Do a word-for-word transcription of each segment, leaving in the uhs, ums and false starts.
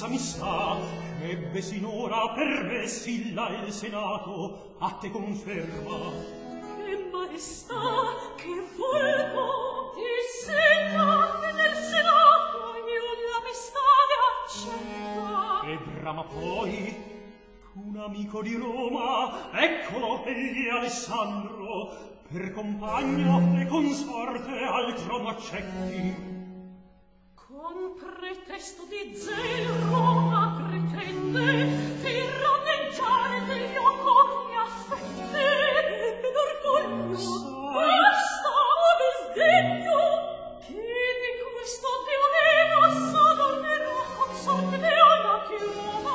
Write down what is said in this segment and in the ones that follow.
pensa mi sta, che ebbe sinora per me silla il senato, a te conferma. Che maestà, che volgo di silla nel senato, io la mestade accetta. E brama poi un amico di Roma, eccolo egli Alessandro, per compagno e consorte al trono accetti. Con pretesto di zelo Roma pretende di ranneggiare degli occhi affetti ed orgoglio. Basta o disdegno, chi di questo Dioneo s'adornerà consorte Leona che Roma.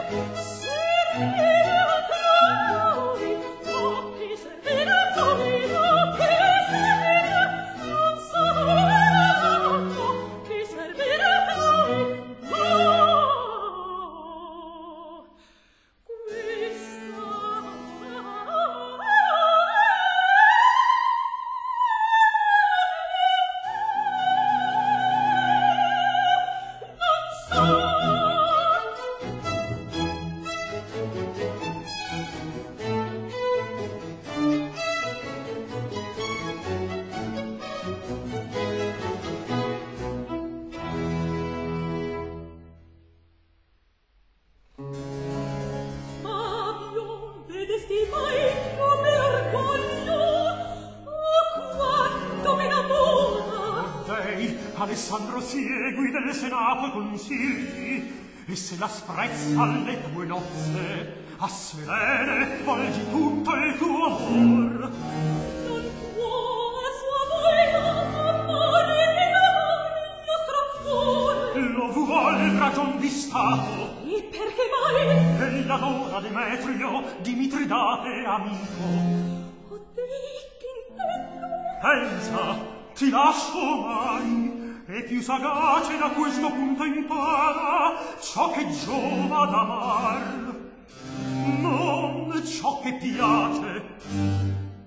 Alessandro siegui del senato consigli, e se la sprezza alle tue nozze a Selene volgi tutto il tuo amor. Non può a sua voglia amore che amore il nostro cuore. Lo vuol ragion di stato, E perché mai? e l'adora Demetrio di Mitridate amico. O dei che intendo. Pensa, ti lascio mai, e più sagace da questo punto impara ciò che giova d'amar, non ciò che piace.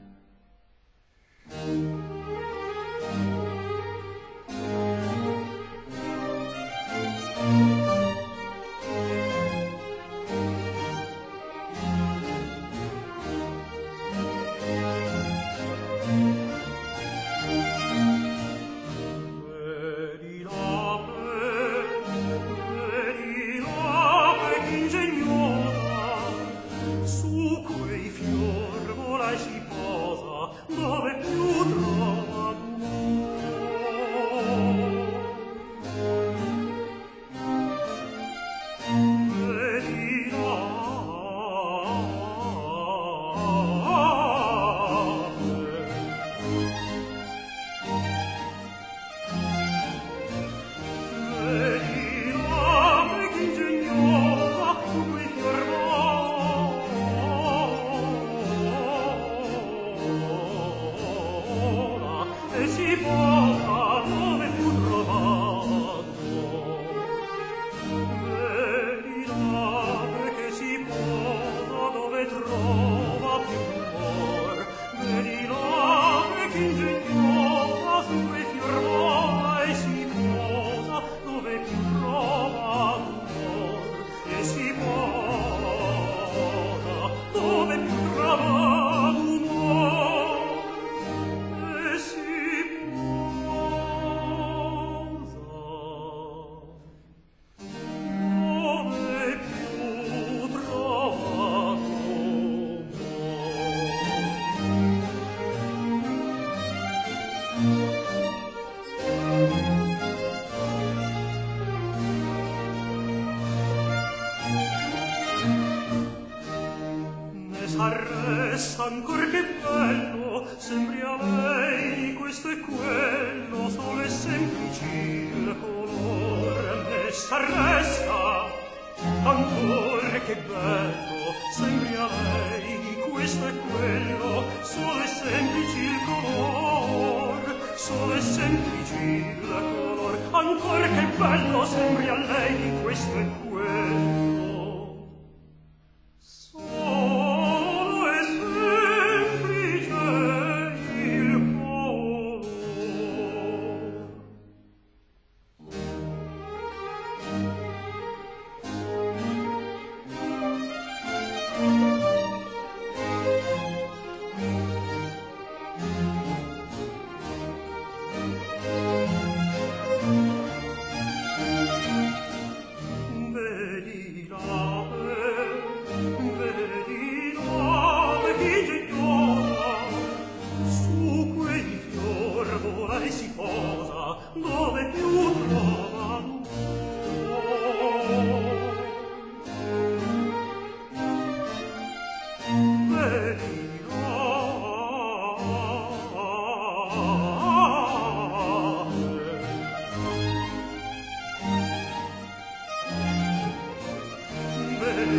S'arresta ancor che bello, sembri a lei questo e quello, solo e semplici il color. Ne s'arresta ancor che bello, sembri a lei questo e quello, solo e semplici il color, solo e semplici il color. Ancor che bello, sembri a lei questo e quello. Bene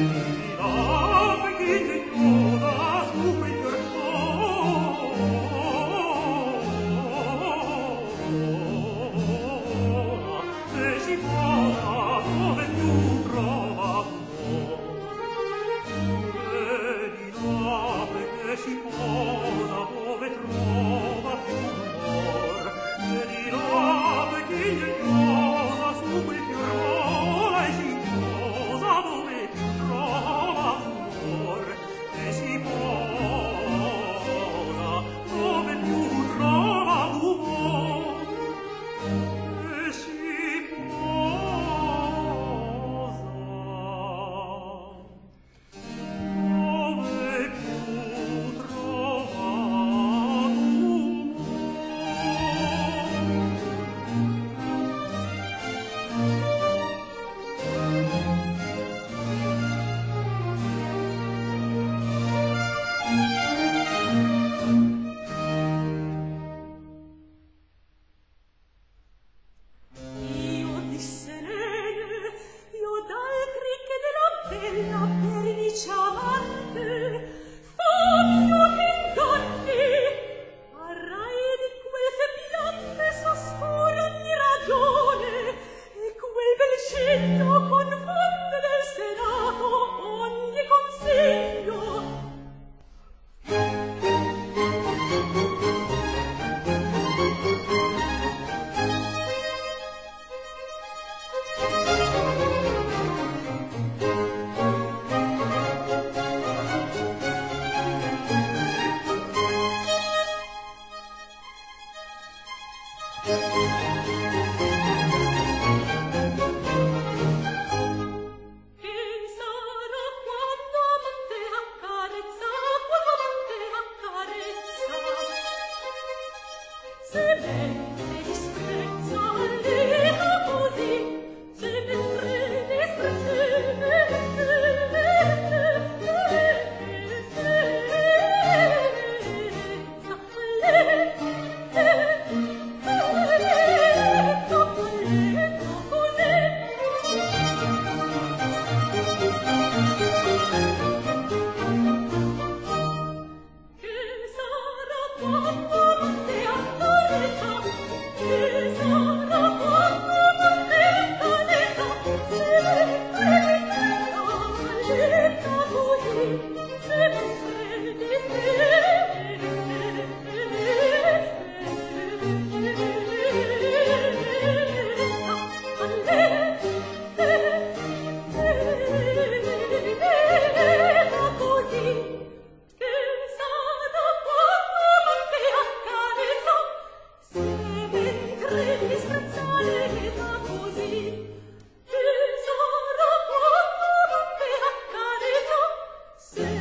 Se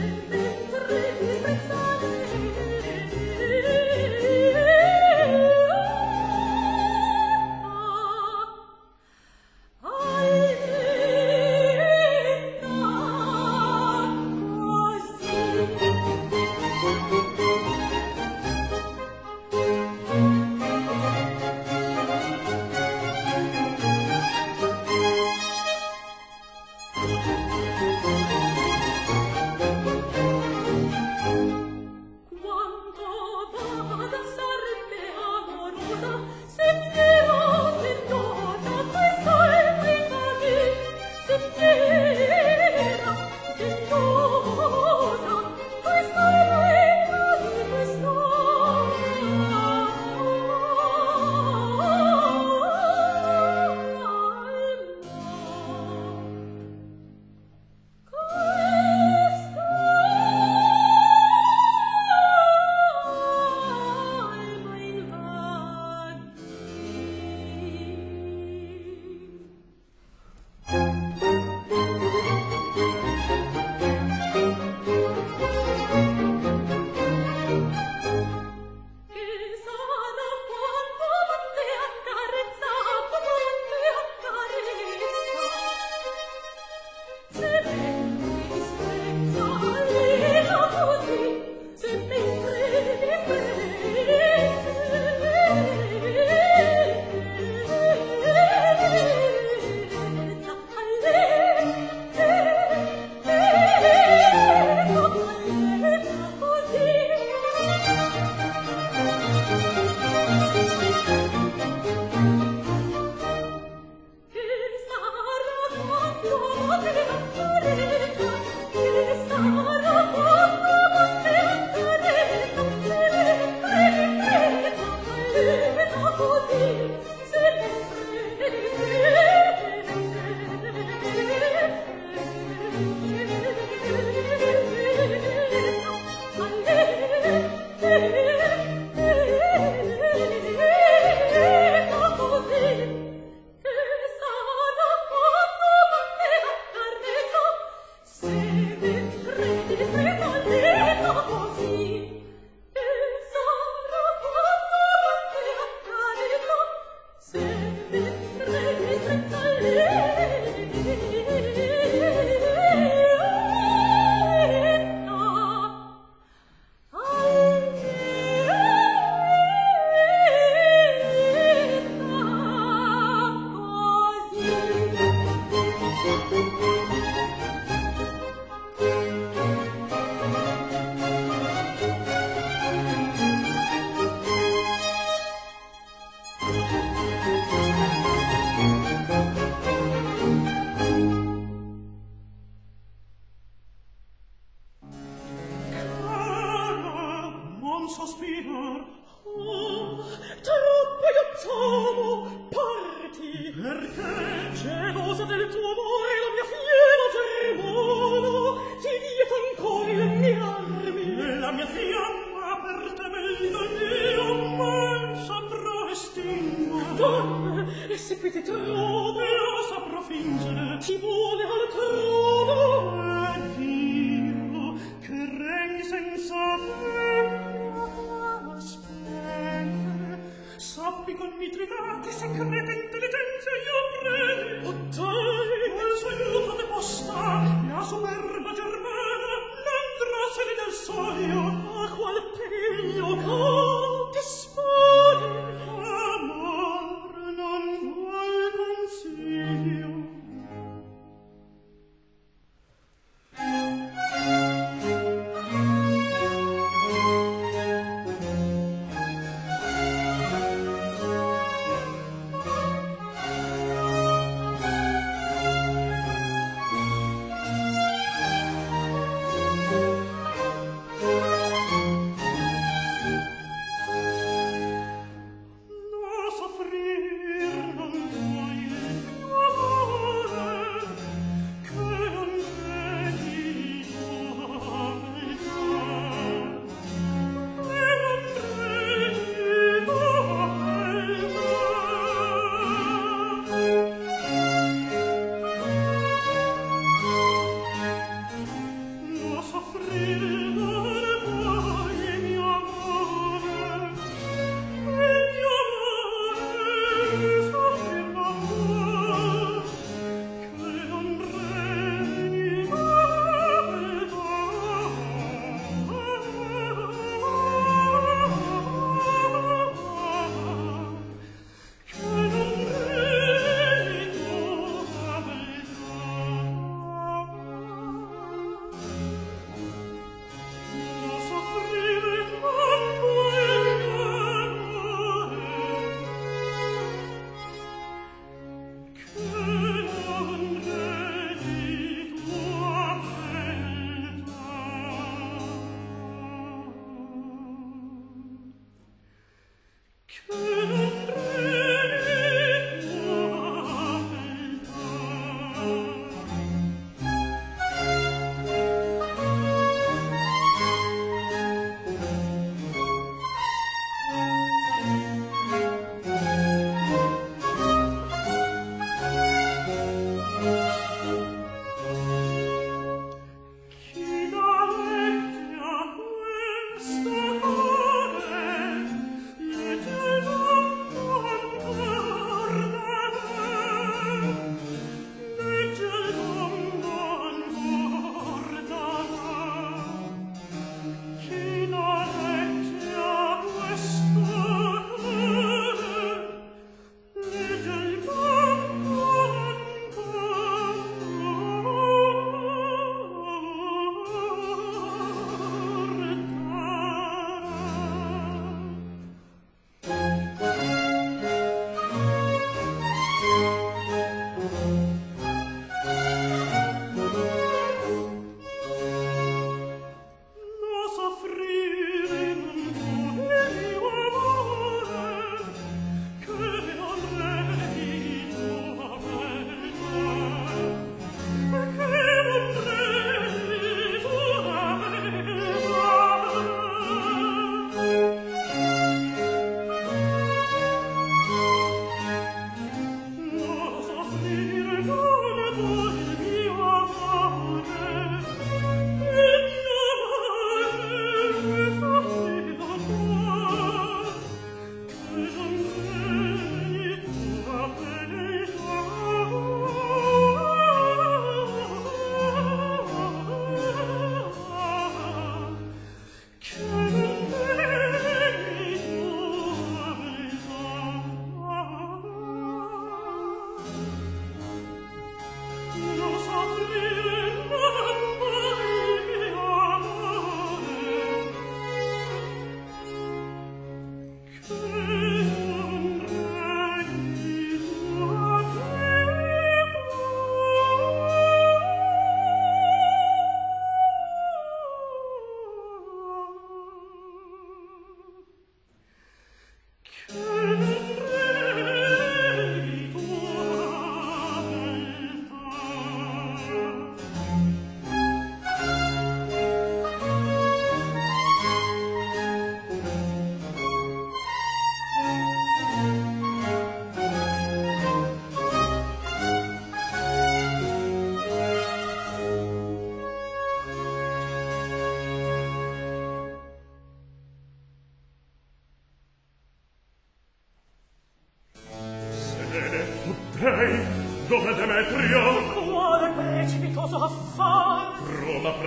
Sto cuore, le tue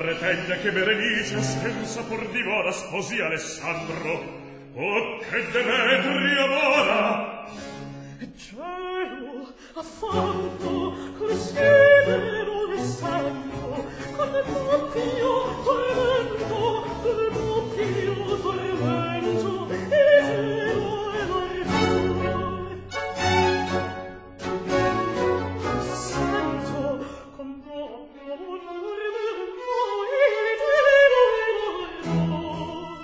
pretende che Berenice senza pur dimora sposi Alessandro, o che Demetria mora? Cielo, affanto, col severo e santo, con le doppio tormento, con le doppio tormento, e gelo e l'ardore. Santo, con doppio tormento, e gelo e l'ardore.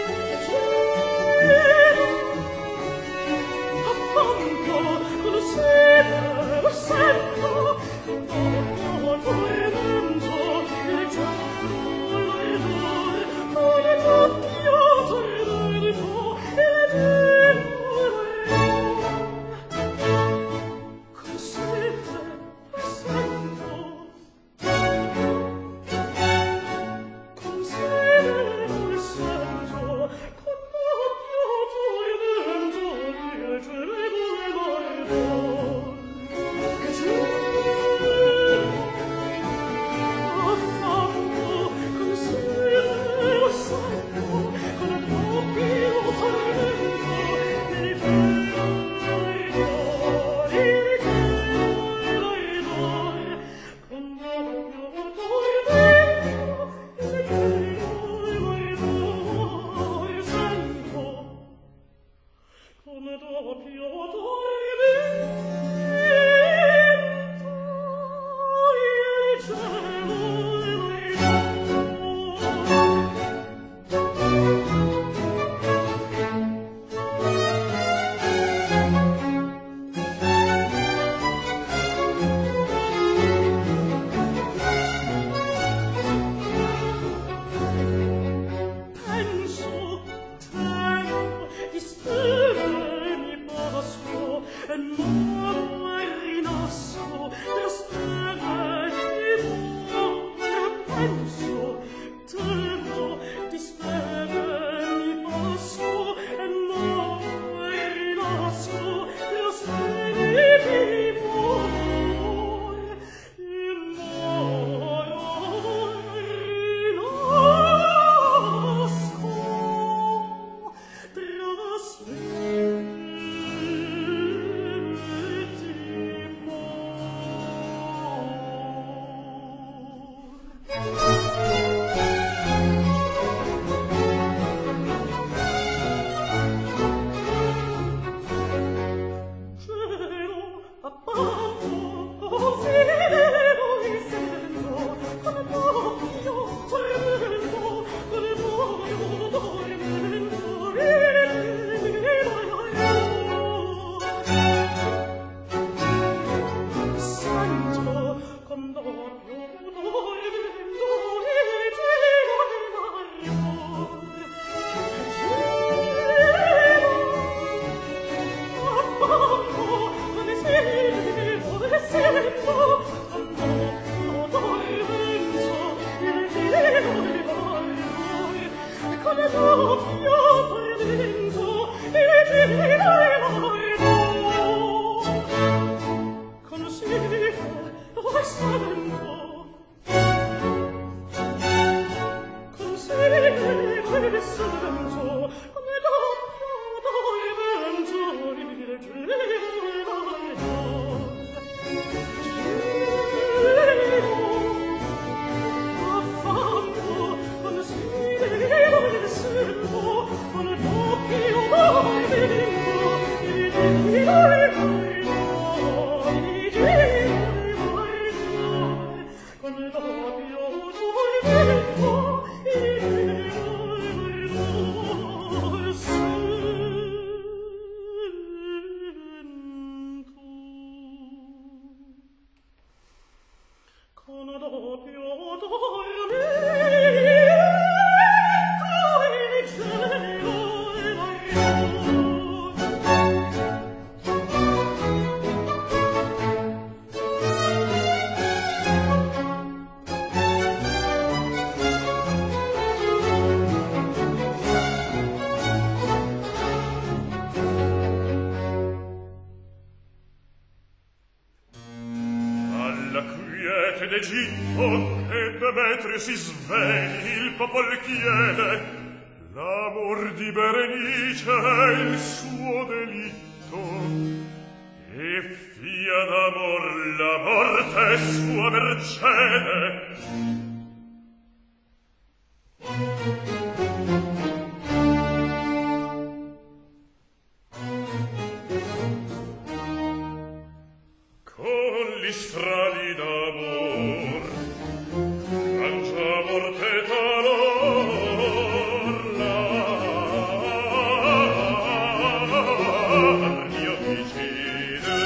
Cielo, affanto, col severo e santo, con doppio tormento, e gelo e l'ardore. Con le doppio tormento, e gelo e l'ardore. Col severo e santo, con severo e santo, con doppio tormento, e gelo e l'ardore. E gelo, affanto, con severo e santo, con doppio tormento, e gelo e l'ardore. E gelo e l'ardore, con doppio tormento, e gelo e l'ardore. Santo, con doppio tormento, e gelo e penso, temo, dispero, mi pasco, e non rinasco, per spera di muore. Penso, temo, dispero, mi pasco, e non rinasco, per spera di muore. E non rinasco, Cielo, appanto, severo e santo, con doppio tormento, con doppio tormento, e gelo e l'ardore. Santo, con doppio tormento, e gelo e l'ardore. Cielo, affanto, con severo e santo, con doppio tormento, e gelo e l'ardore. Con doppio tormento, e gelo e l'ardore. Con severo e santo, con severo e santo, con doppio tormento, e gelo e l'ardore. Cielo, affanto, con severo e santo, con doppio tormento, e gelo e l'ardore. E gelo e l'ardore, con doppio tormento, e gelo e l'ardore. Sento, con doppio tormento, e gelo e l'ardore. Alla quiete d'Egitto che Demetrio si svegli, il popol chiede, l'amor di Berenice è il suo delitto, e fia d'amor la morte è sua mercede. Con gli strali d'amor cangia morte talor l'armio vicine.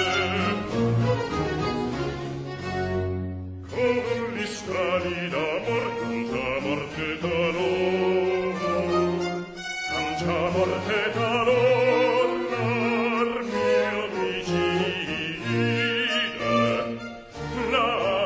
Con gli strali d'amor cangia morte talor cangia morte talor l'armio vicine. La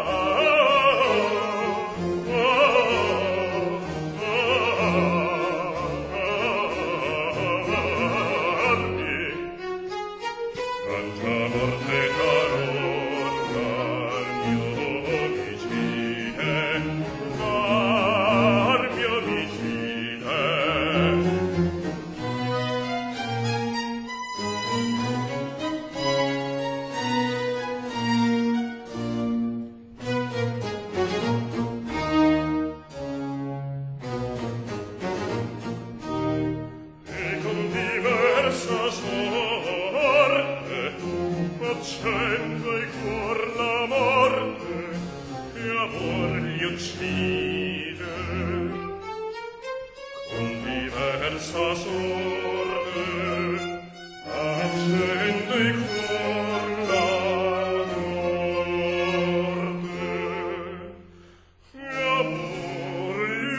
accende il cuor la morte e amor gli uccide con diversa sorte. Accende il cuor la morte e amor gli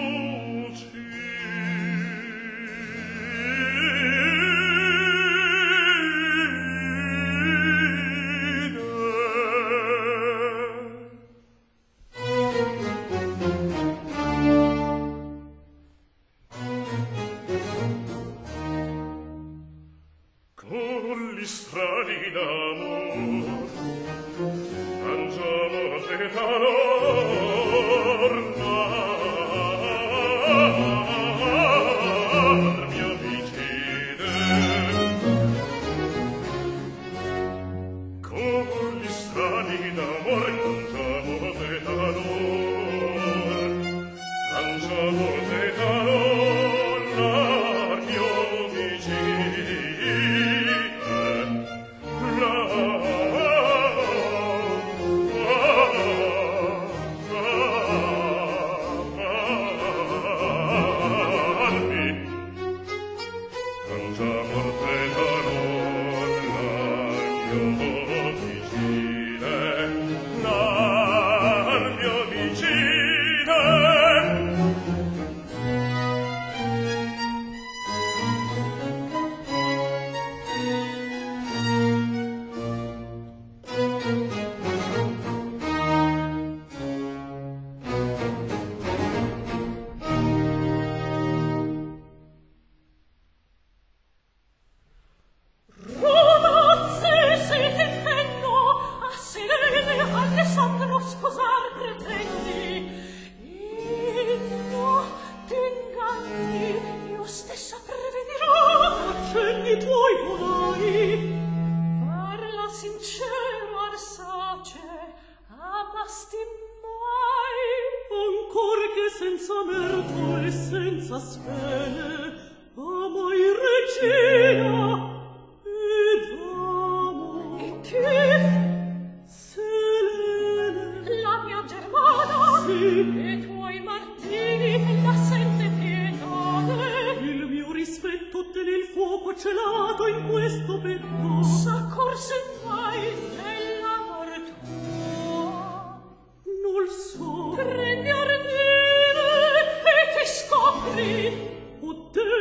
con gli strali d'amor cangia morte talor l'armio vicine. Con gli strali d'amor cangia morte talor cangia morte talor l'armio vicine. Senza merto e senza spene, amo in regina ed amo. E che? Selene, la mia Germana, sì, e tuoi martiri la sente pietade. Il mio rispetto tiene il fuoco celato in questo petto. S'accorse mai dell'amor tuo? Non so. Prendi ardire e ti scopri. O te,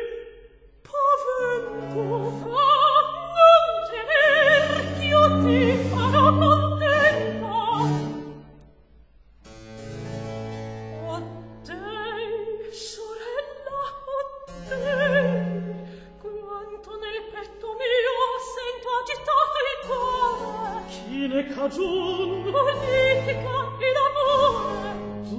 pavento, fa non temer ch'io ti farò contenta. O te, sorella, o te, quanto nel petto mio sento agitato il cuore. Chi ne cagion? Politica ed amore.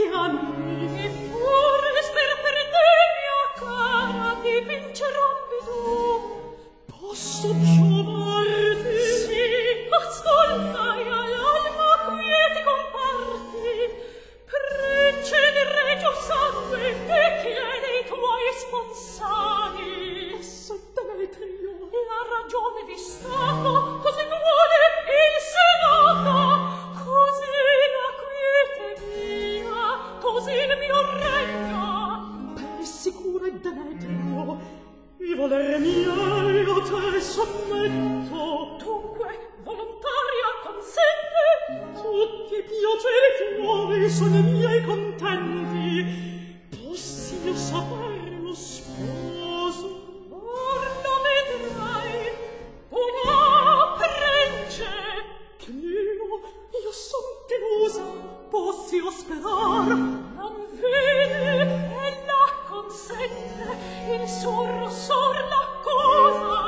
anni. Eppure spero per te, mia cara, di vincerò ambedue. Posso giovarti? Sì, ascolta e all'alma quieti comparti. Prince di regio sangue, te chiede i tuoi sponsali. Posso Demetrio? La ragione di Stato, così vuole il Senato, così la quiete mia, così il mio regno. Per sicuro è Demetrio, i volere miei a te sommetto. Dunque, volontaria consente, tutti i piaceri tuoi sono i miei contenti. Possi io sapere lo sposo? Or lo vedrai, una prince. Che io, io son delusa, possi io sperar? Non vedi, ella consente, il suo rossor l'accusa.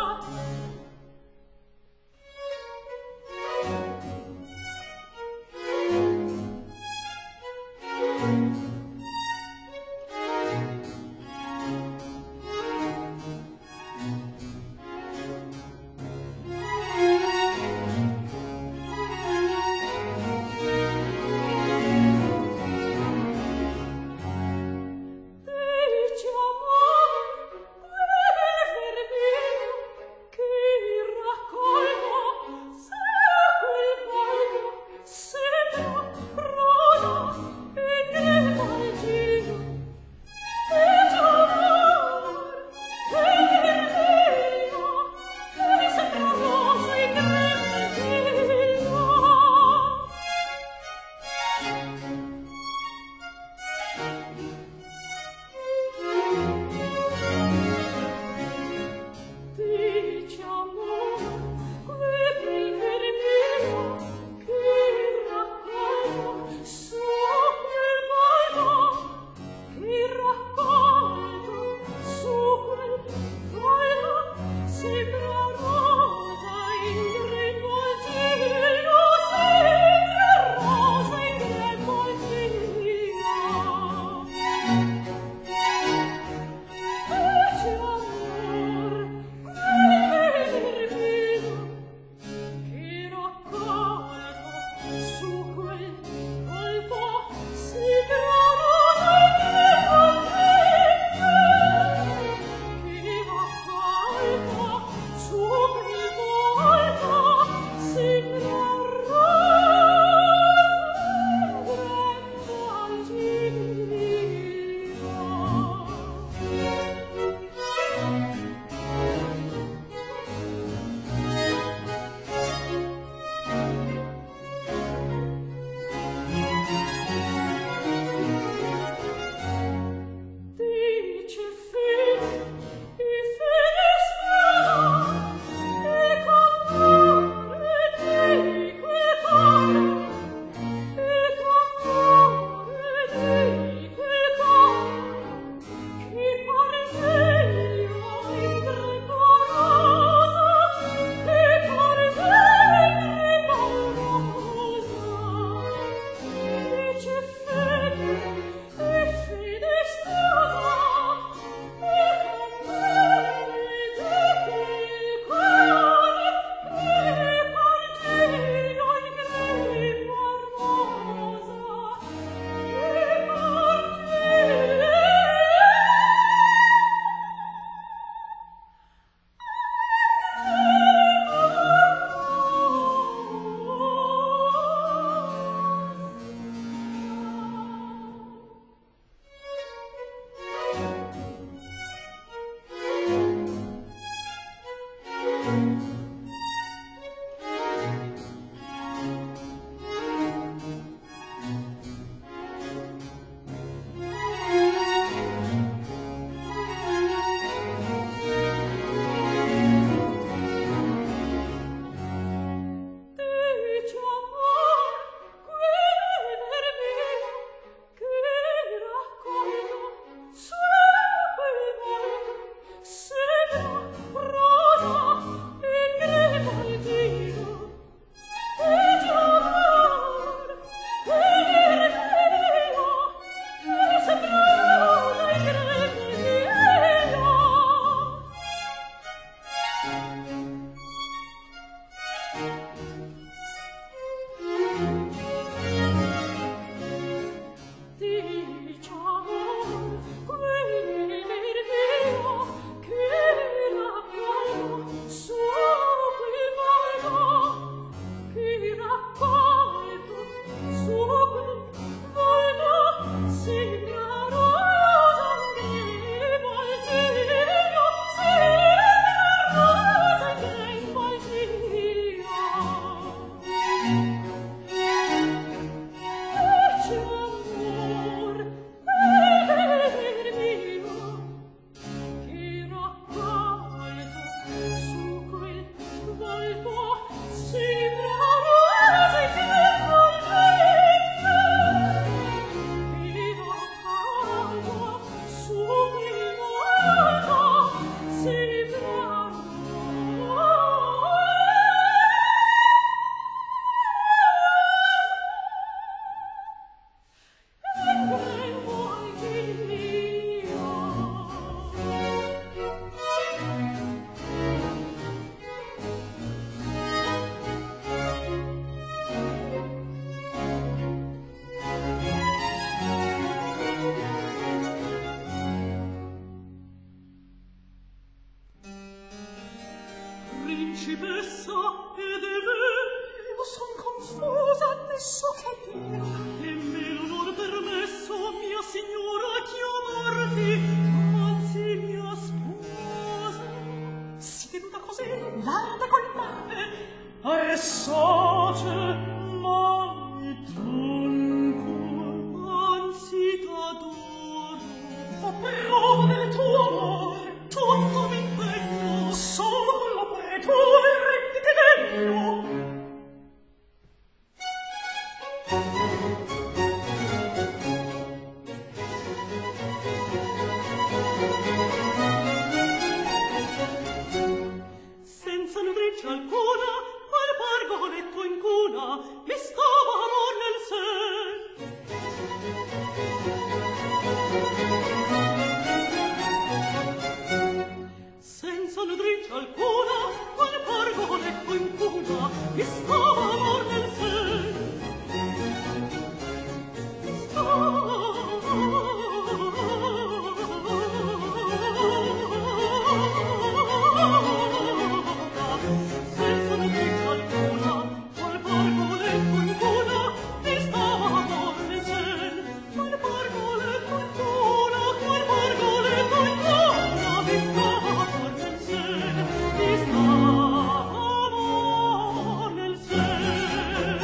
principessa ed è vero son confusa adesso che dire e me l'onor permesso mia signora chiamarti anzi mia sposa si tenuta così l'arte col mare e soce mai tronco anzi t'adoro fa prova del tuo amore tutto m'impegno solo per tu e renditi degno senza nudrice alcuna qual pargoletto in cuna mi stava amor nel sen senza nudrice alcuna qual pargoletto in cuna mi stava amor nel sen mi stava senza nudrice alcuna qual pargoletto in cuna mi stava amor nel sen qual pargoletto in cuna qual pargoletto in cuna mi stava amor nel sen mi stava amor nel sen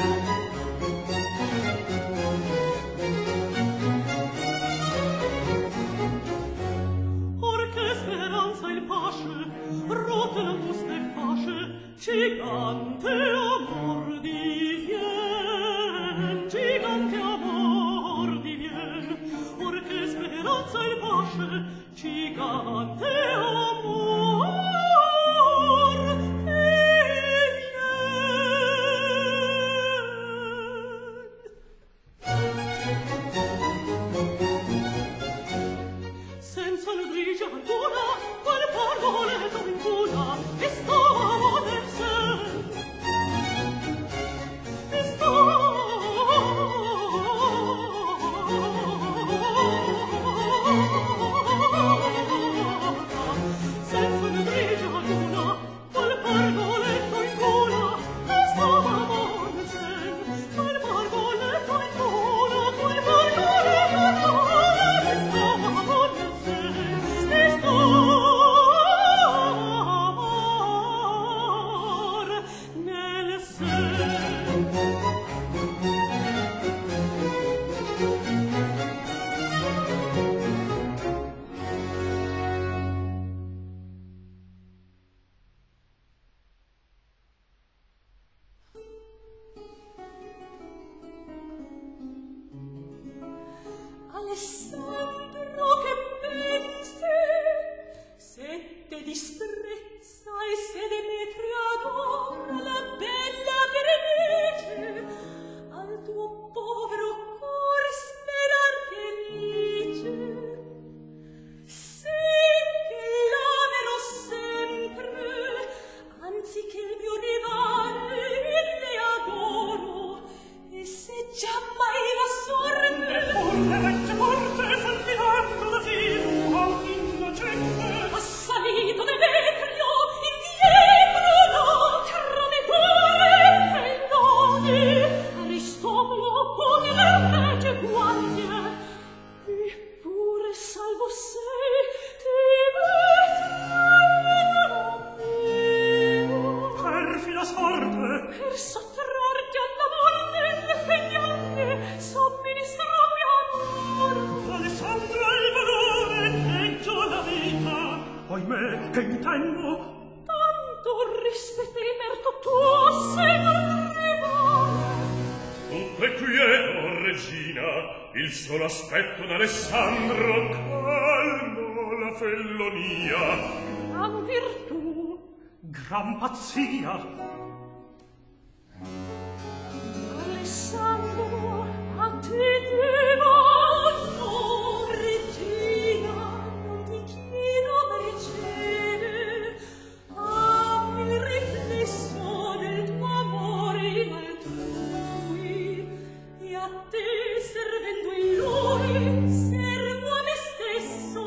or che speranza il pasce rotte la busta e fasce gigante amor divien gigante amor divien or che speranza il pasce gigante amor divien senza nudrice alcuna qual pargoletto in cuna mi stava amor nel sen mi stava senza nudrice alcuna qual pargoletto in cuna mi stava amor nel sen qual pargoletto in cuna qual pargoletto in cuna mi stava amor nel sen mi stava amor nel sen Alessandro che pensi se te disprezza e se Demetria adora la bella Berenice al tuo povero cuore sperar che dice se che l'amerò sempre anziché il mio rivale le adoro e se giammai la sorte forte vecchia forte saltando l'asilo al innocente assalito Demetrio indietro no traditore felloni Aristopolo pone le legge guaglia eppure salvo sei Demetrio perfida sorte per sottrarti alla morte degli anni somministrami amor Alessandro è il valore peggio la vita ohimè che intendo tanto rispetto il merito tuo se non rivale tutto è quieto regina il solo aspetto d'Alessandro calmo la fellonia gran virtù gran pazzia Alessandro a te devo regina non ti chiedo mercede ammi il riflesso del tuo amore in altrui e a te servendo in lui servo a me stesso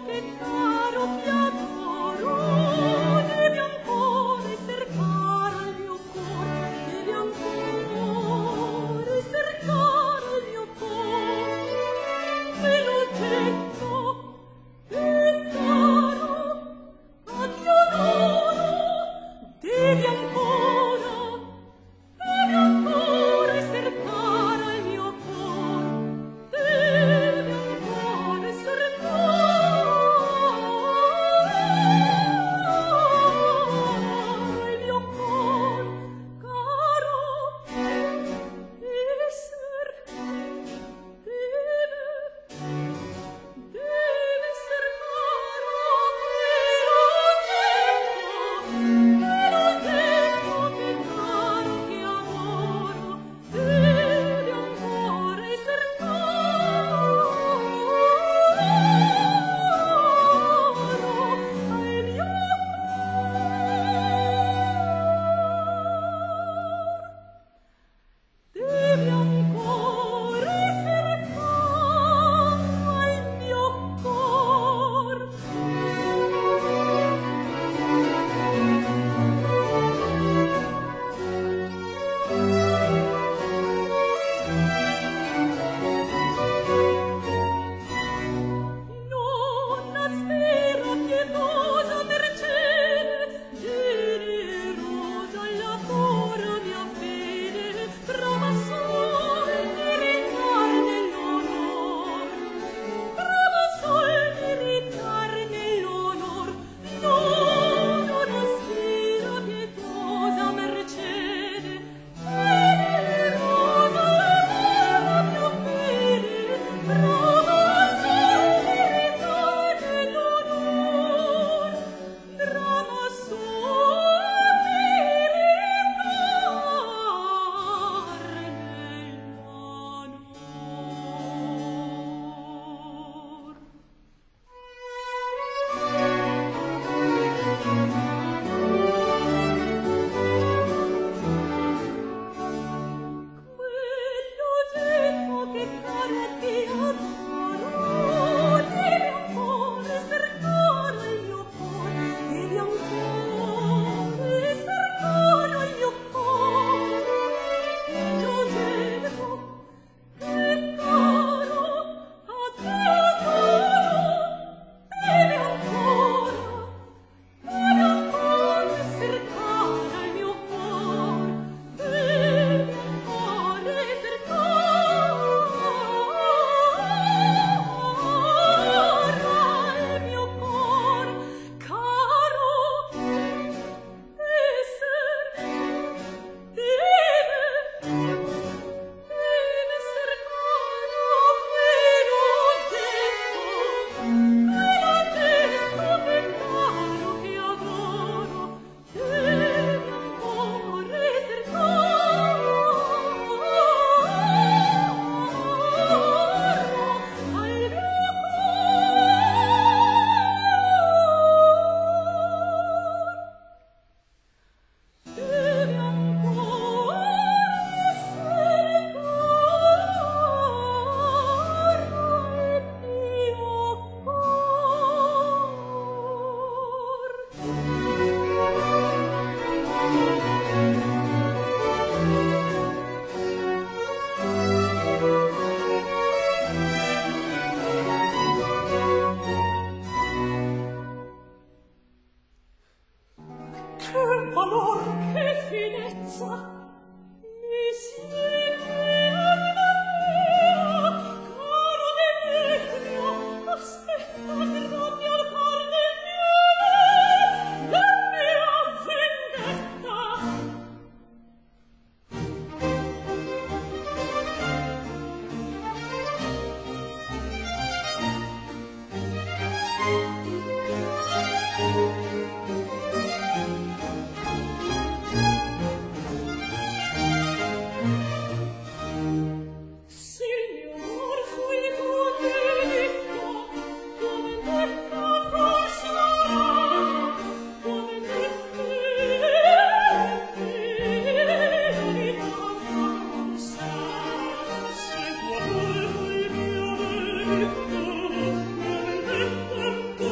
Thank you.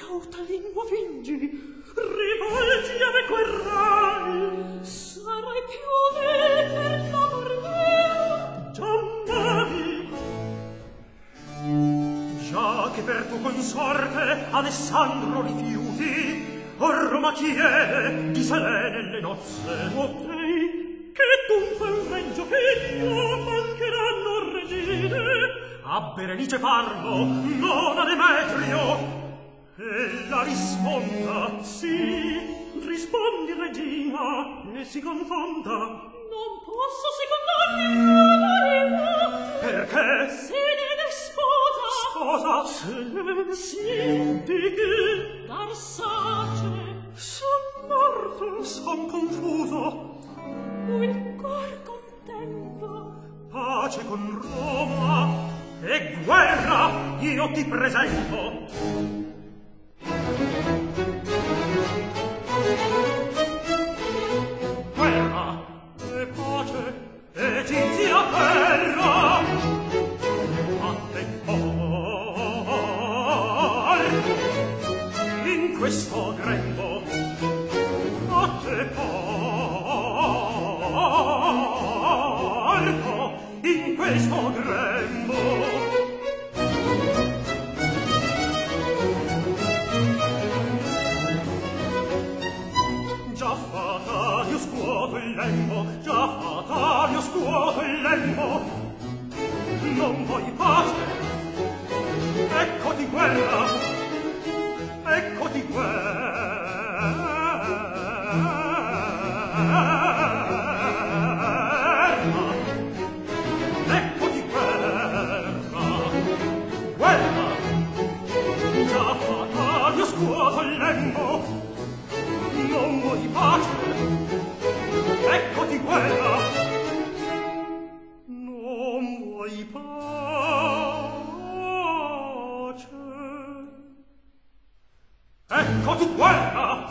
cauta lingua fingi, rivolgi a me querrai, sarai più umile per l'amor mio, giammai. Già che per tuo consorte Alessandro rifiuti, or Roma chiede di Selene le nozze. Potei che dunque un regio figlio mancheranno regine, A Berenice parlo, non a Demetrio. E la risponda: sì, rispondi regina, e si confonda. Non posso secondarmi la marina, perché? se ne ne sposa. Sposa? Se sì, di che dar sace. Son morto, son confuso. Il cor contento. Pace con Roma e guerra io ti presento. Guerra e pace e giunti a terra. A te poi in questo grembo, a te poi in questo grembo. Già fatario scuoto il lembo, già fatario scuoto il lembo. Non vuoi pace? Eccoti guerra, eccoti guerra. Eccoti guerra, guerra. Già fatario scuoto il lembo. Non vuoi pace? Eccoti guerra. Non vuoi pace? Eccoti guerra.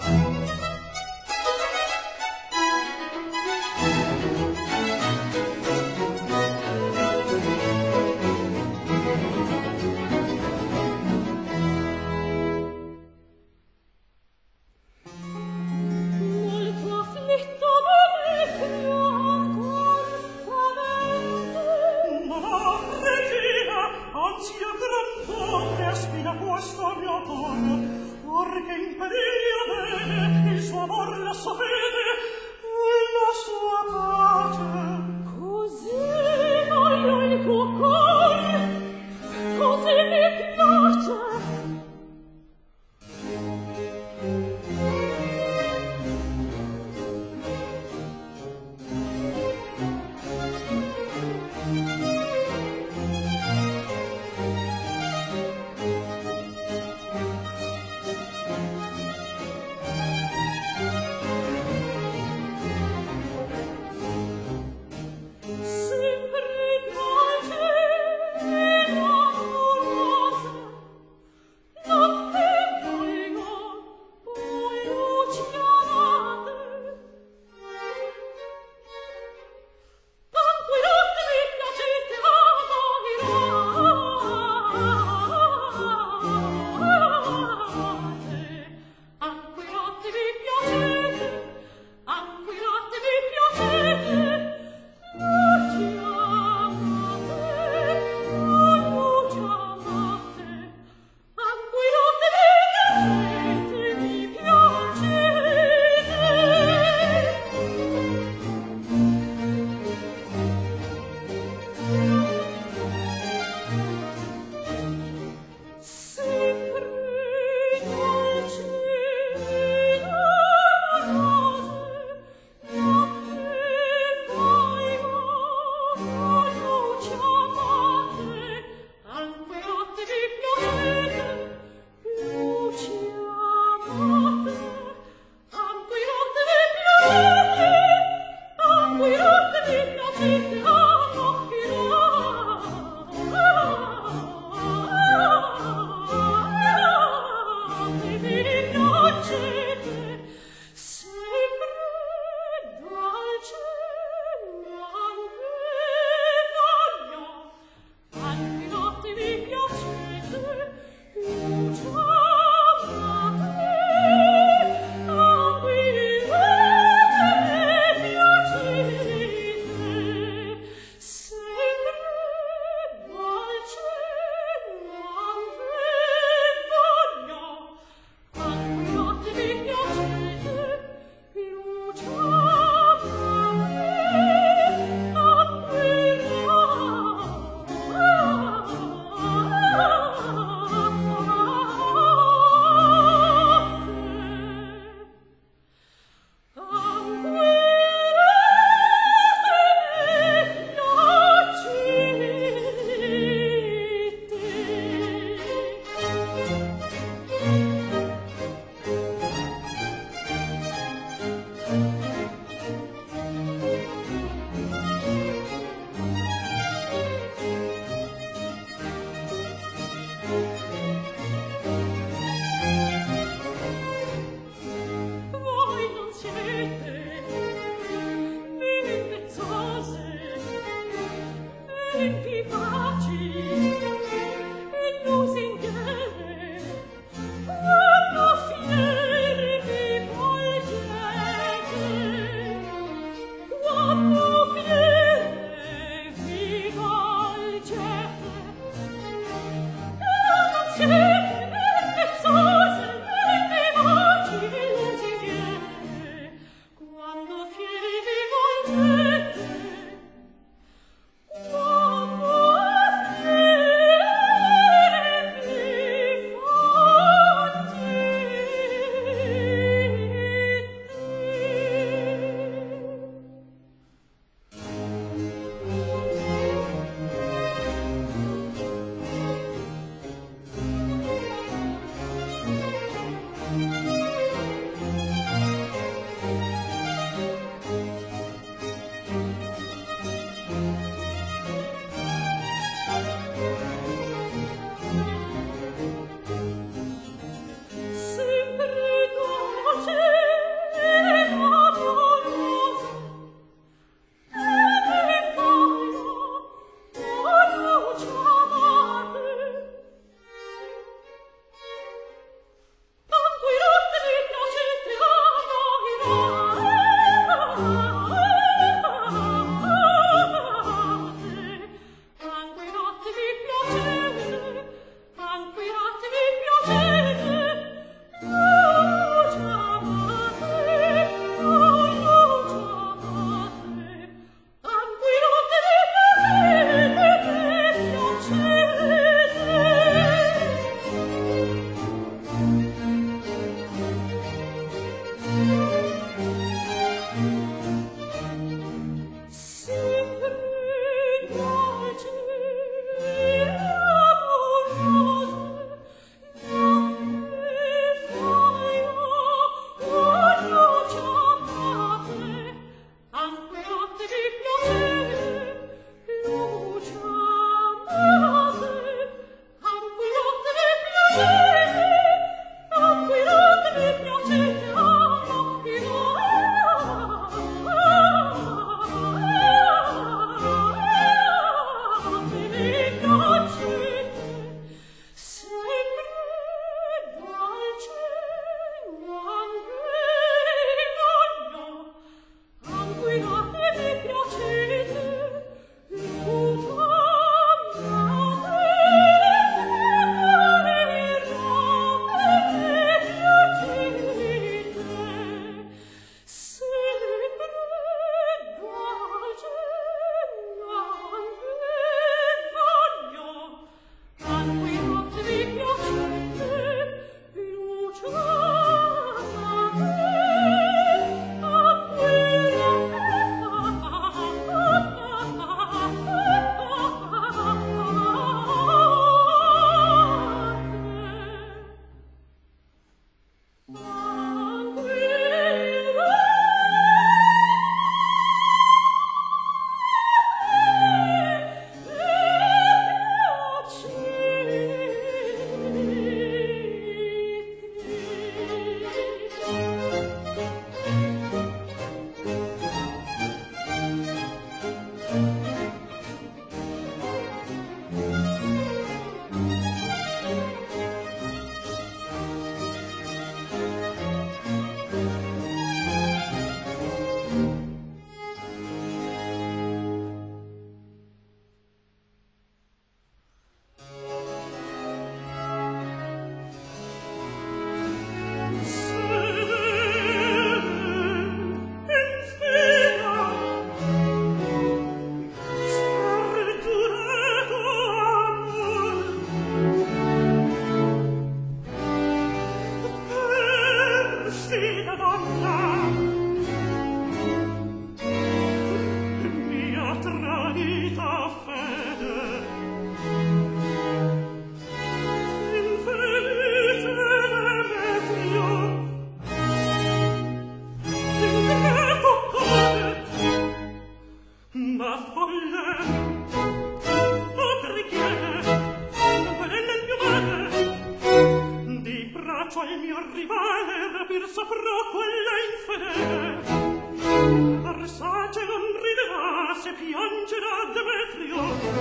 braccio al mio rivale rapir saprò quella infedele. Versace non riderà se piangerà Demetrio.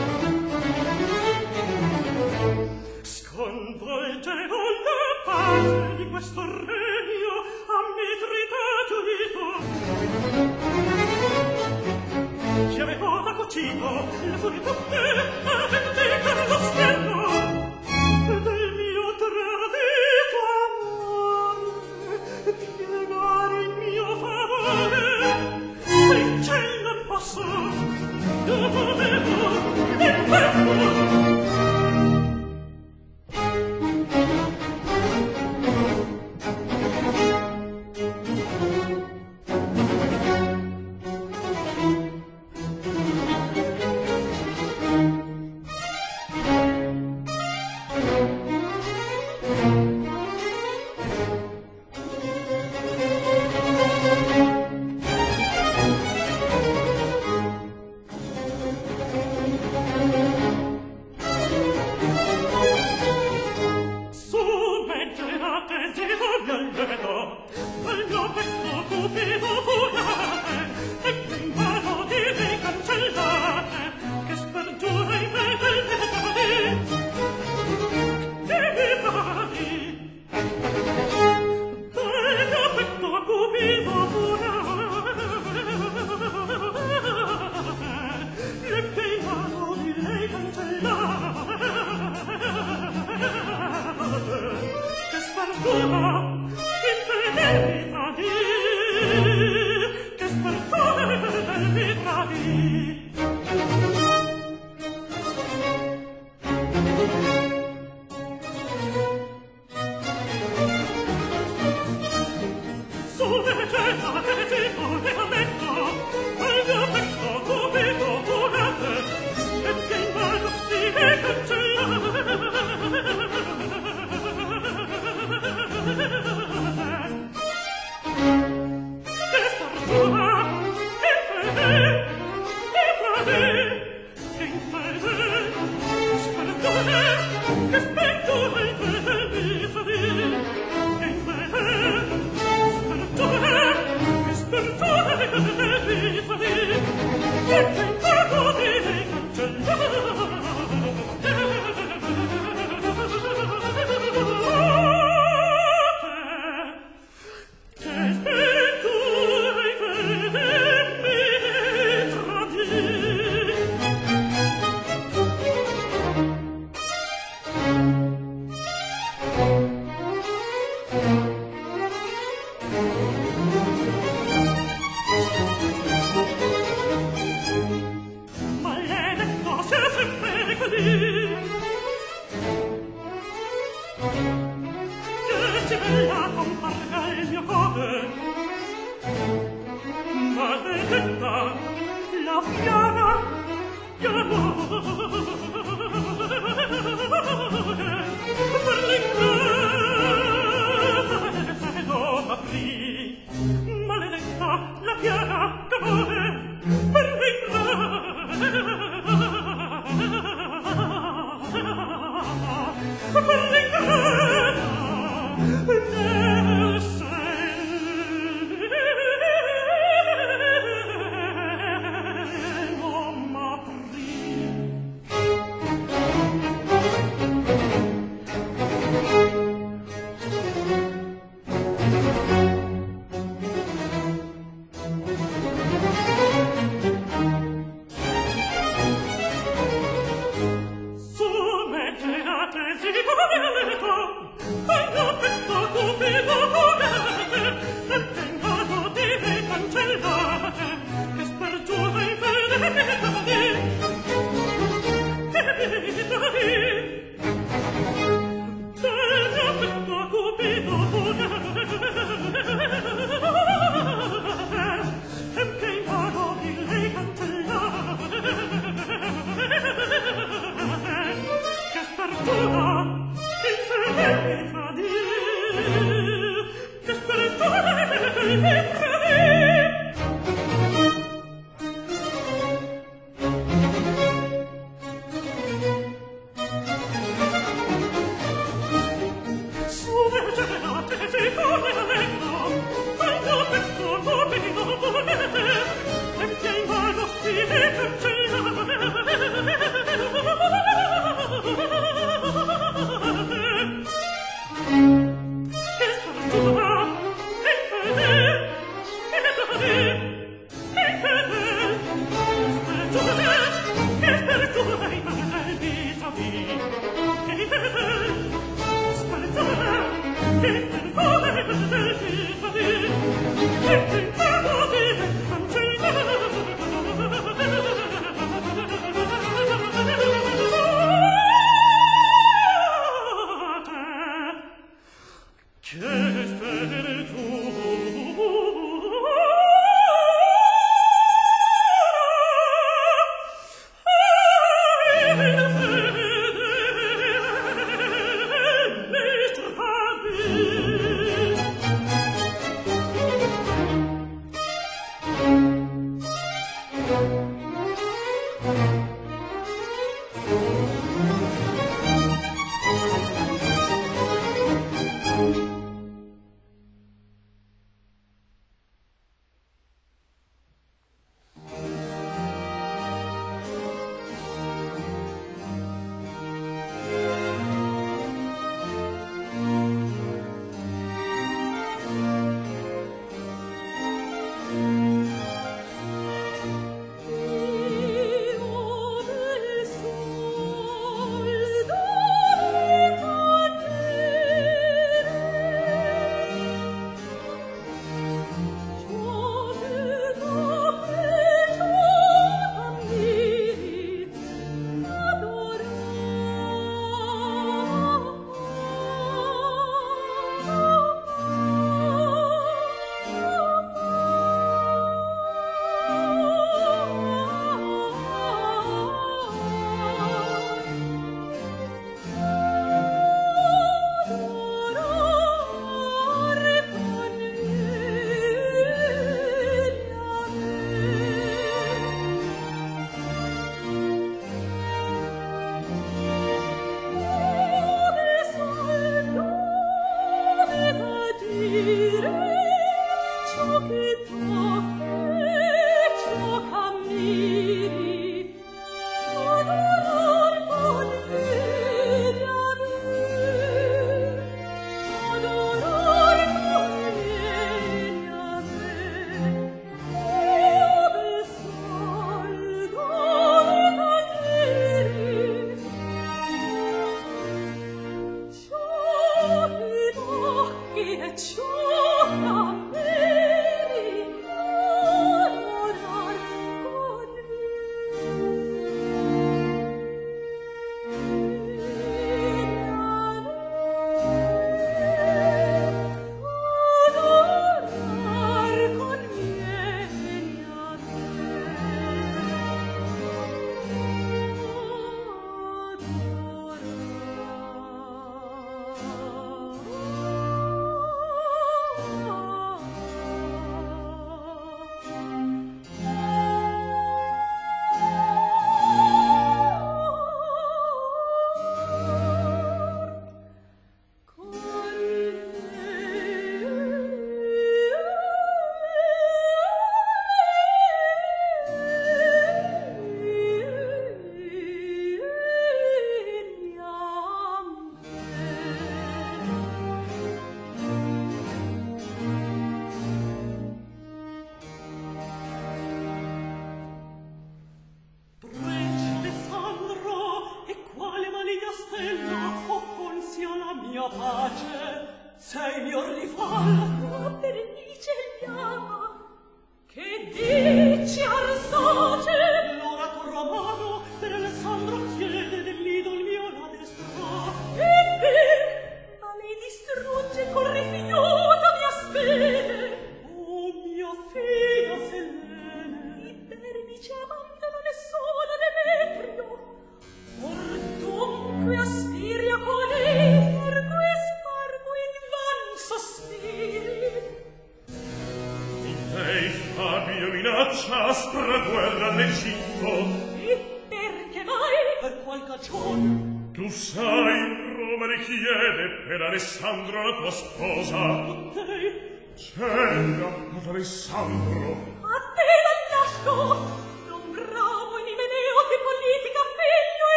Sconvolgerò la pace di questo regno a Mitricatuito. Chi avevo da cucito le furie tutte a vendicare lo scherno del mio tradito amore, piegare il mio favore. Se il cielo non posso, io volevo l'inferno.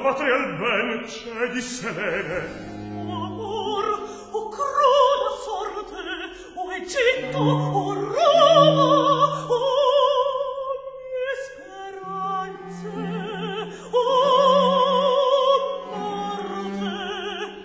patria il ben c'è di Selene. Amor, o cruda sorte, o Egitto, o Roma, o mie speranze, o morte.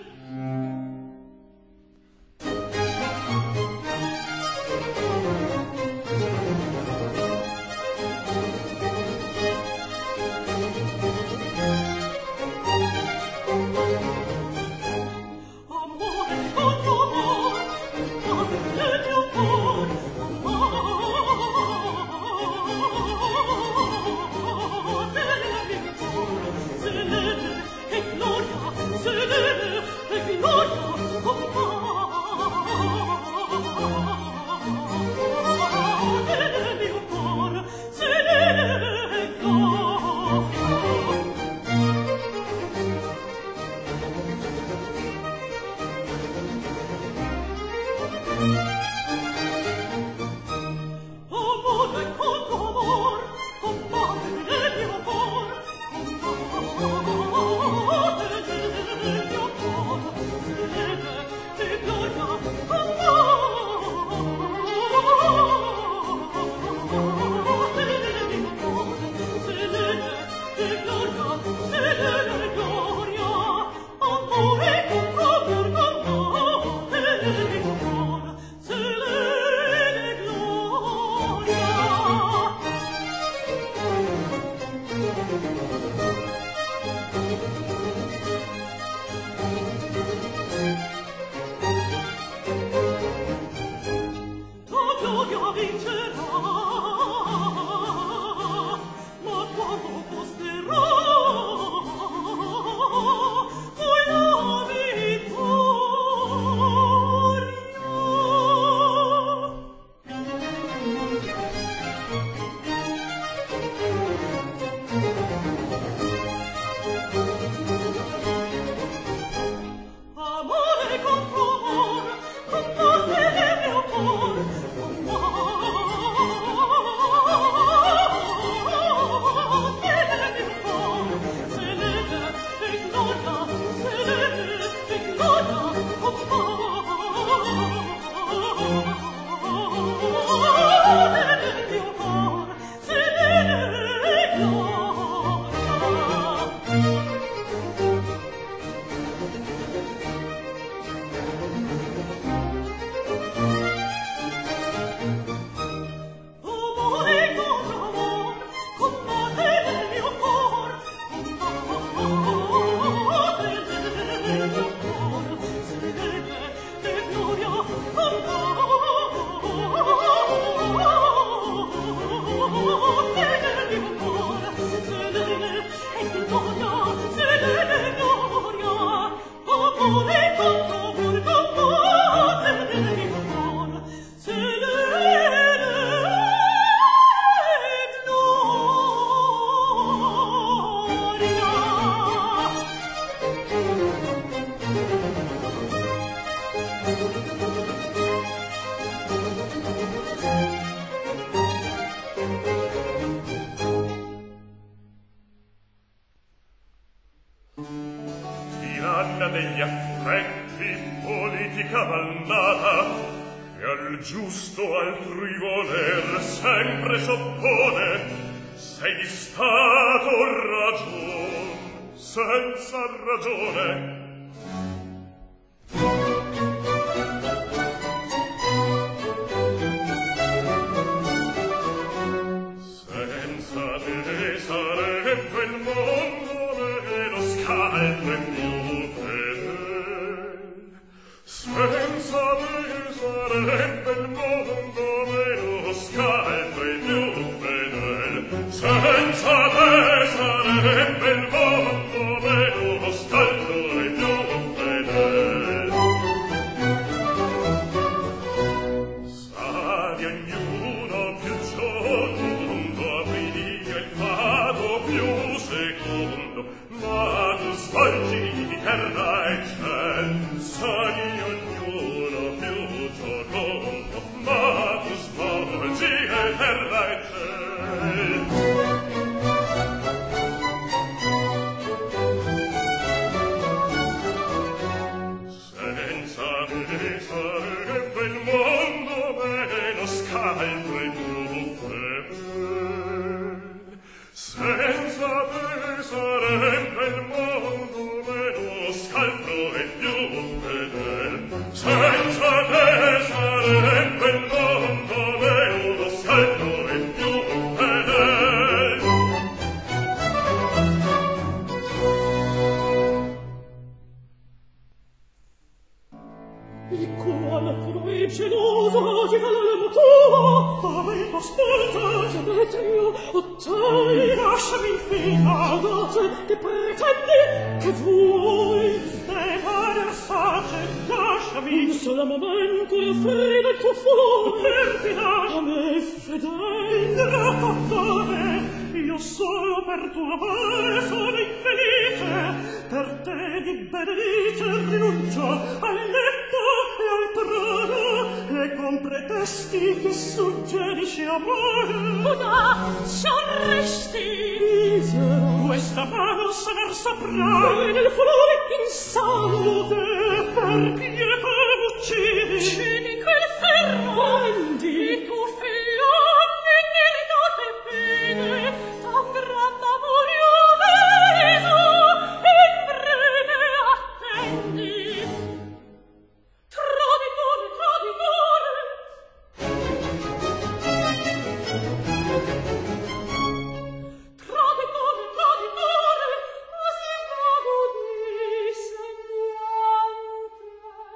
tiranna degli affetti, politica ballata, e al giusto altrui voler sempre s'oppone, sei di stato ragion senza ragione. Senza te sarebbe il mondo meno scaldo e più fedel. Senza te sarebbe il mondo meno scaldo e più fedel. Senza te sarebbe il mondo meno scaldo e più fedel. Sa di ognuno più giorno avvidia il fato più secondo, ma tu svolgi di terra e ciel. Sa di ognuno più giorno, ma tu svolgi di terra e ciel. il quale fu geloso di l'animo tuo. Ave, ascolta, Che Demetrio, o te, lasciami fina, Adate, che pretendi, che vuoi? Stefano Versace, lasciami, Un solo momento e offrire il tuo fuoco. perfida, A me fedele, ingrato affare, io solo per tuo amore sono infelice, per te di benedice rinuncio al letto e al trono, e con pretesti che suggerisci amore. audace arresti, misero, Questa mano saper saprà, e nel furore insano, te per pietà m'uccidi. uccidi quel ferro, prendi, e tu figlio immeritate pene, tan gran amore veso, in breve attendi. Traditore, traditore, traditore, traditore, così vago di sembiante.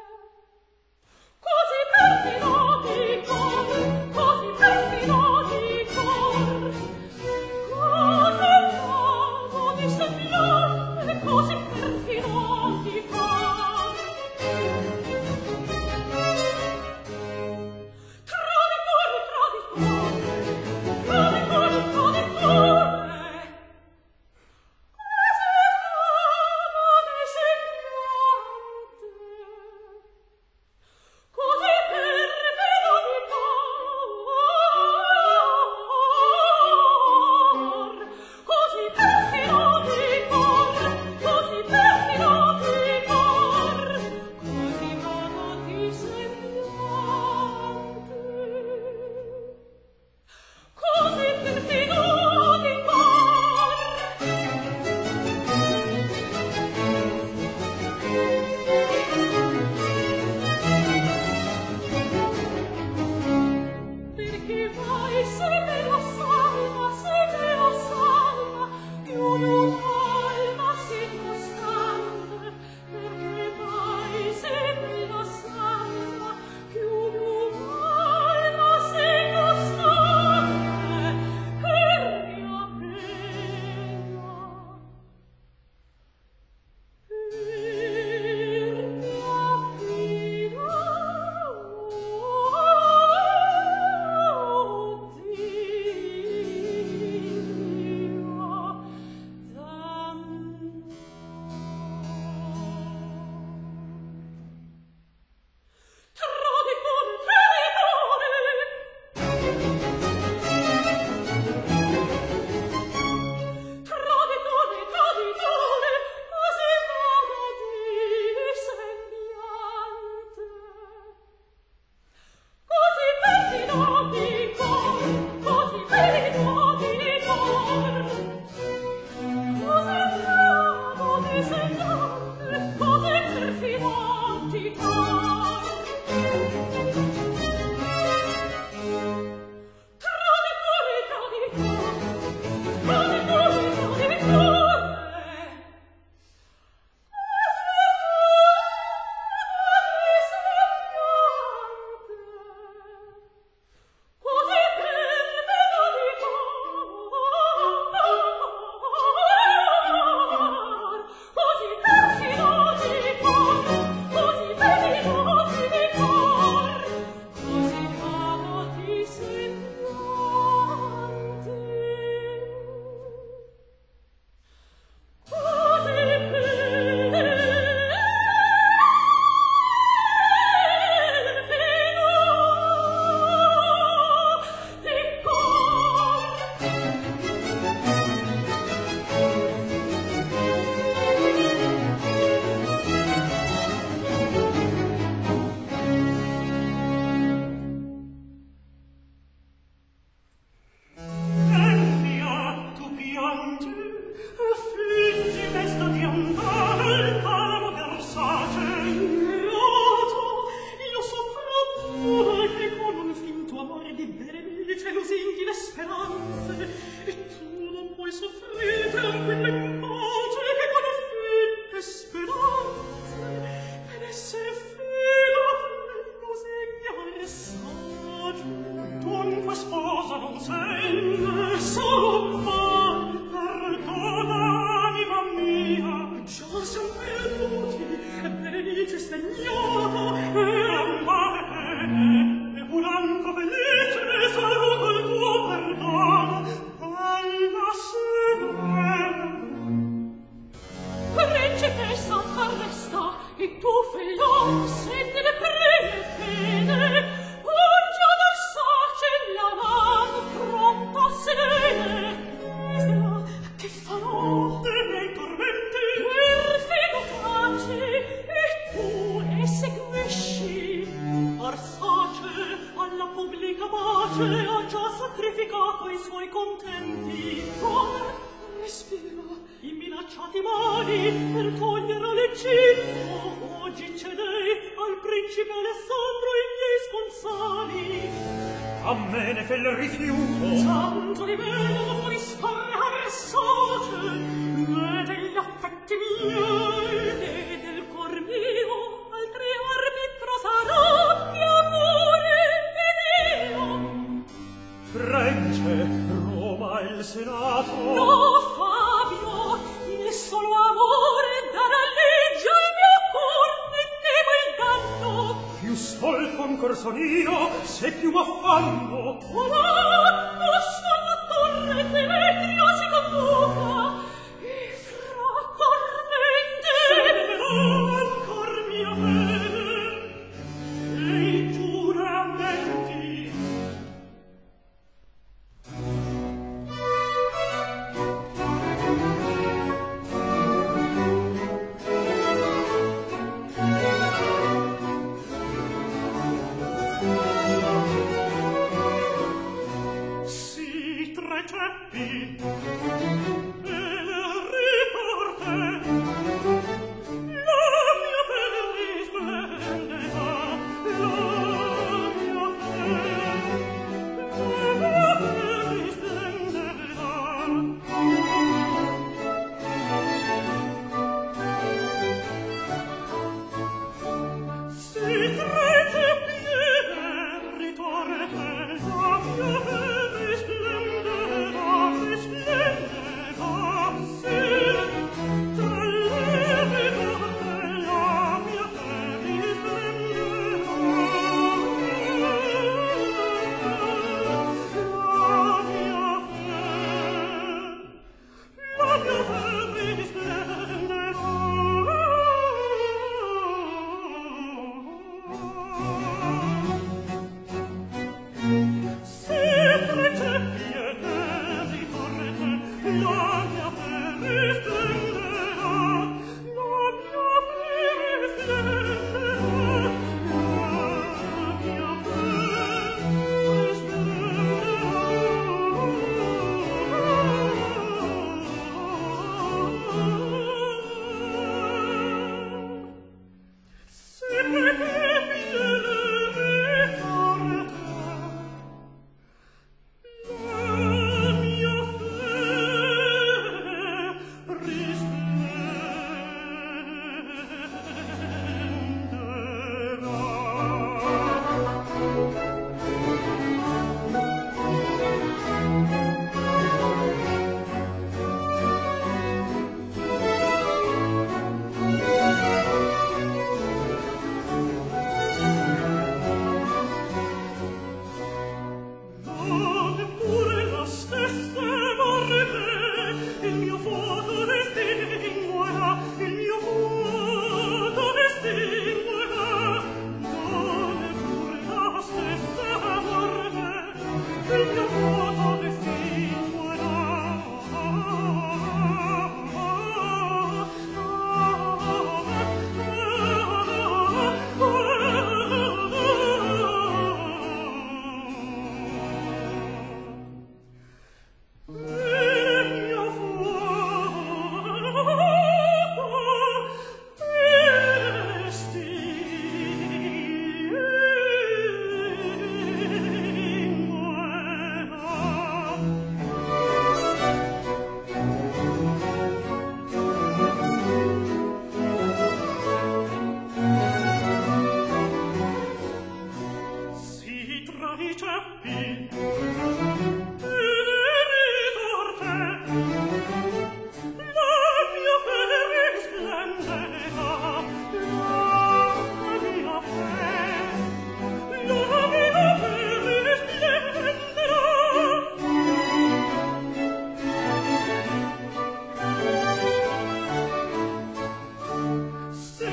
perduti, benedicis Signora, e amare, e puranco felice, salvo col tuo perdono, alla sera. Principessa t'arresta, e tu felon, senti le prime pene, ungia del sace la mano pronta a sedere. Misera, che farò? De miei tormenti, perfido face, e tu ne seguisci. Arsace, alla pubblica pace, ha già sacrificato i suoi contenti. Ora, respira, in minacciati mani, per togliere l'Egitto, oggi cedei al principe Alessandro i miei sponsali. A me ne fe il rifiuto. Santo di me non risparre Arsace, e degli affetti miei, e del cor mio, altri arbitro sarà che amore ed io. Regge, Roma il Senato. No, Fabio, il solo amore darà legge al mio cor, metteva il danno. Più stolto ancor son io, se più m'affanno. Oh, ma, lascia la torre Demetrio si conduca, e fra tormenti severò ancor mia fede, e i giuramenti. Sì, tre ceppi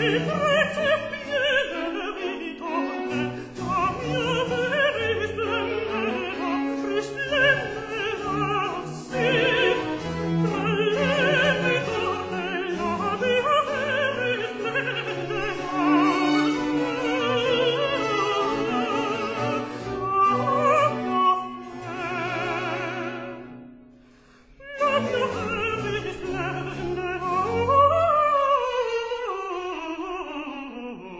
Oh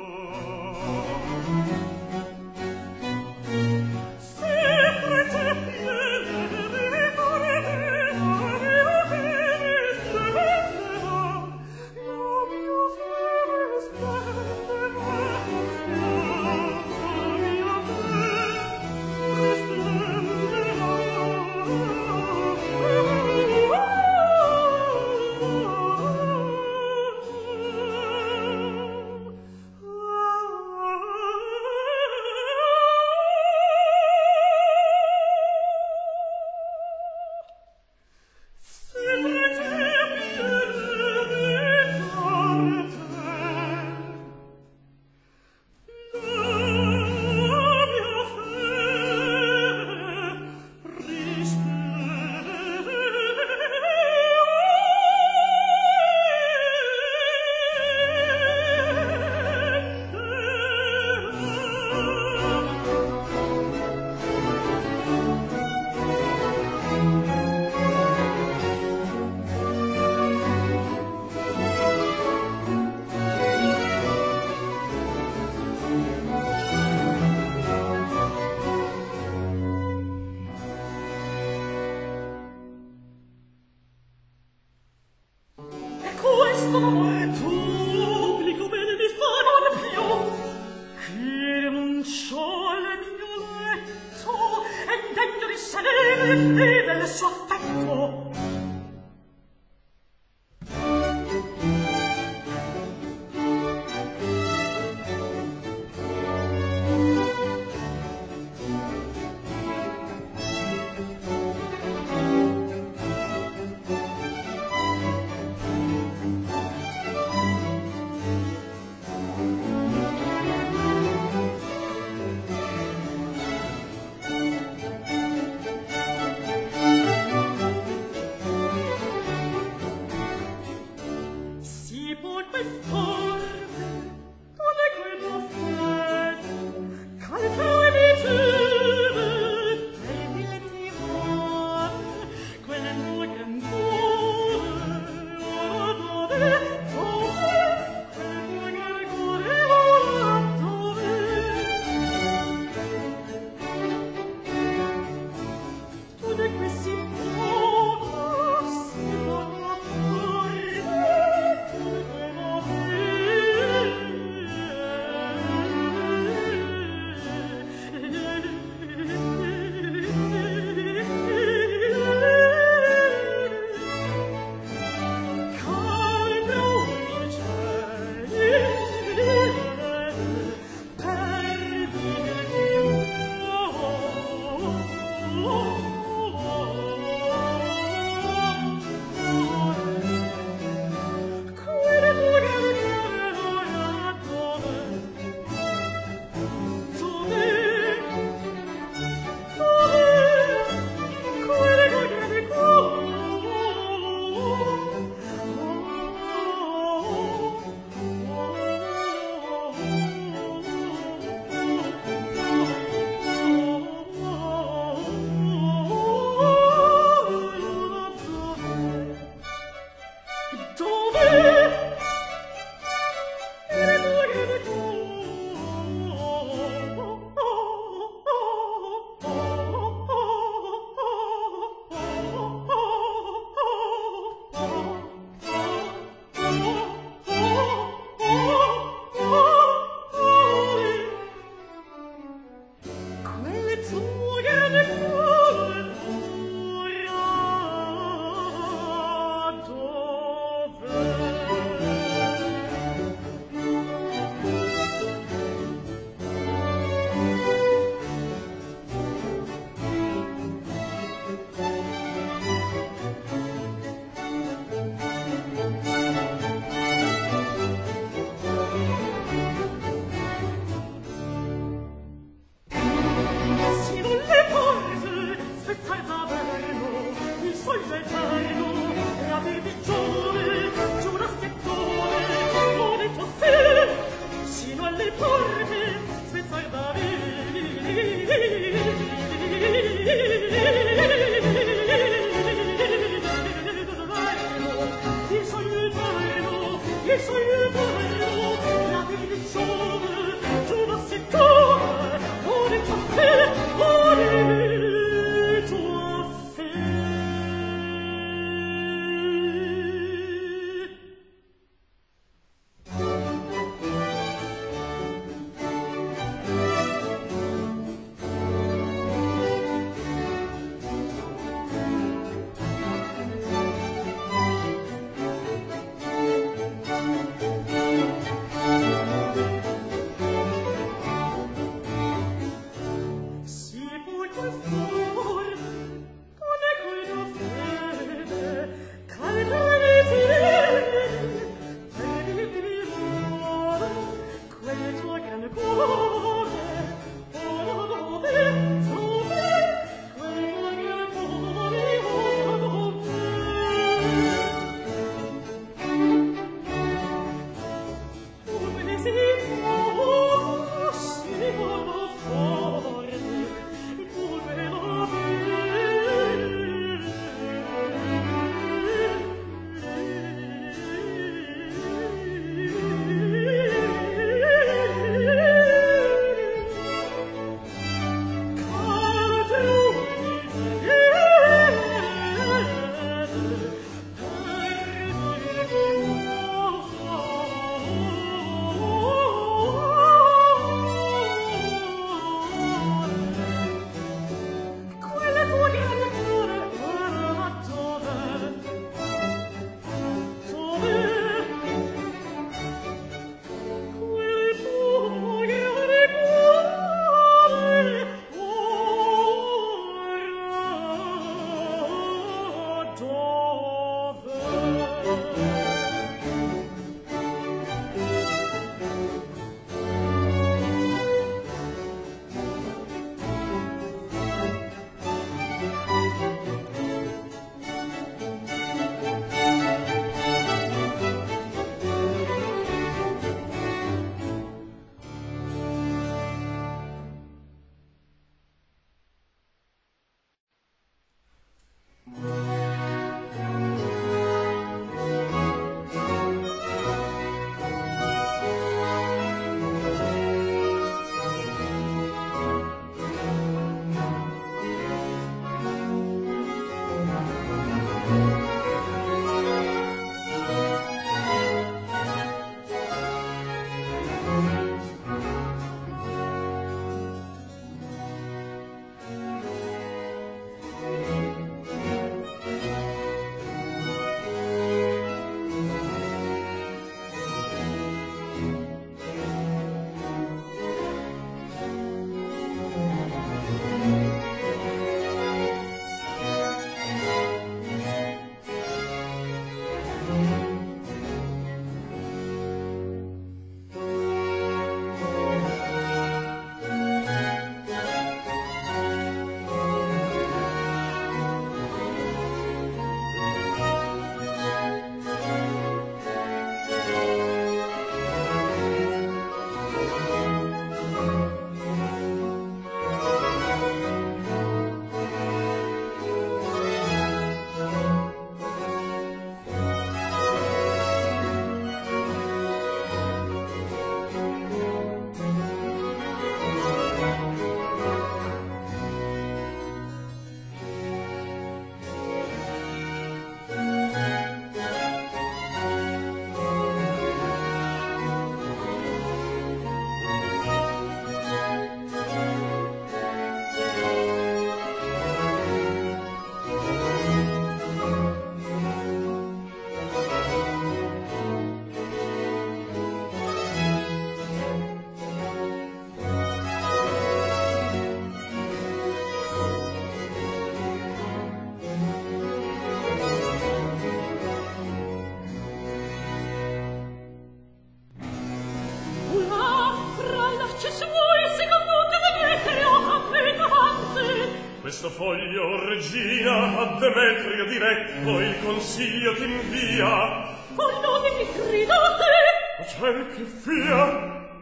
Questo foglio, regina, a Demetrio diretto il consiglio t'invia. Oh, non mi gridate! O ciel che fia!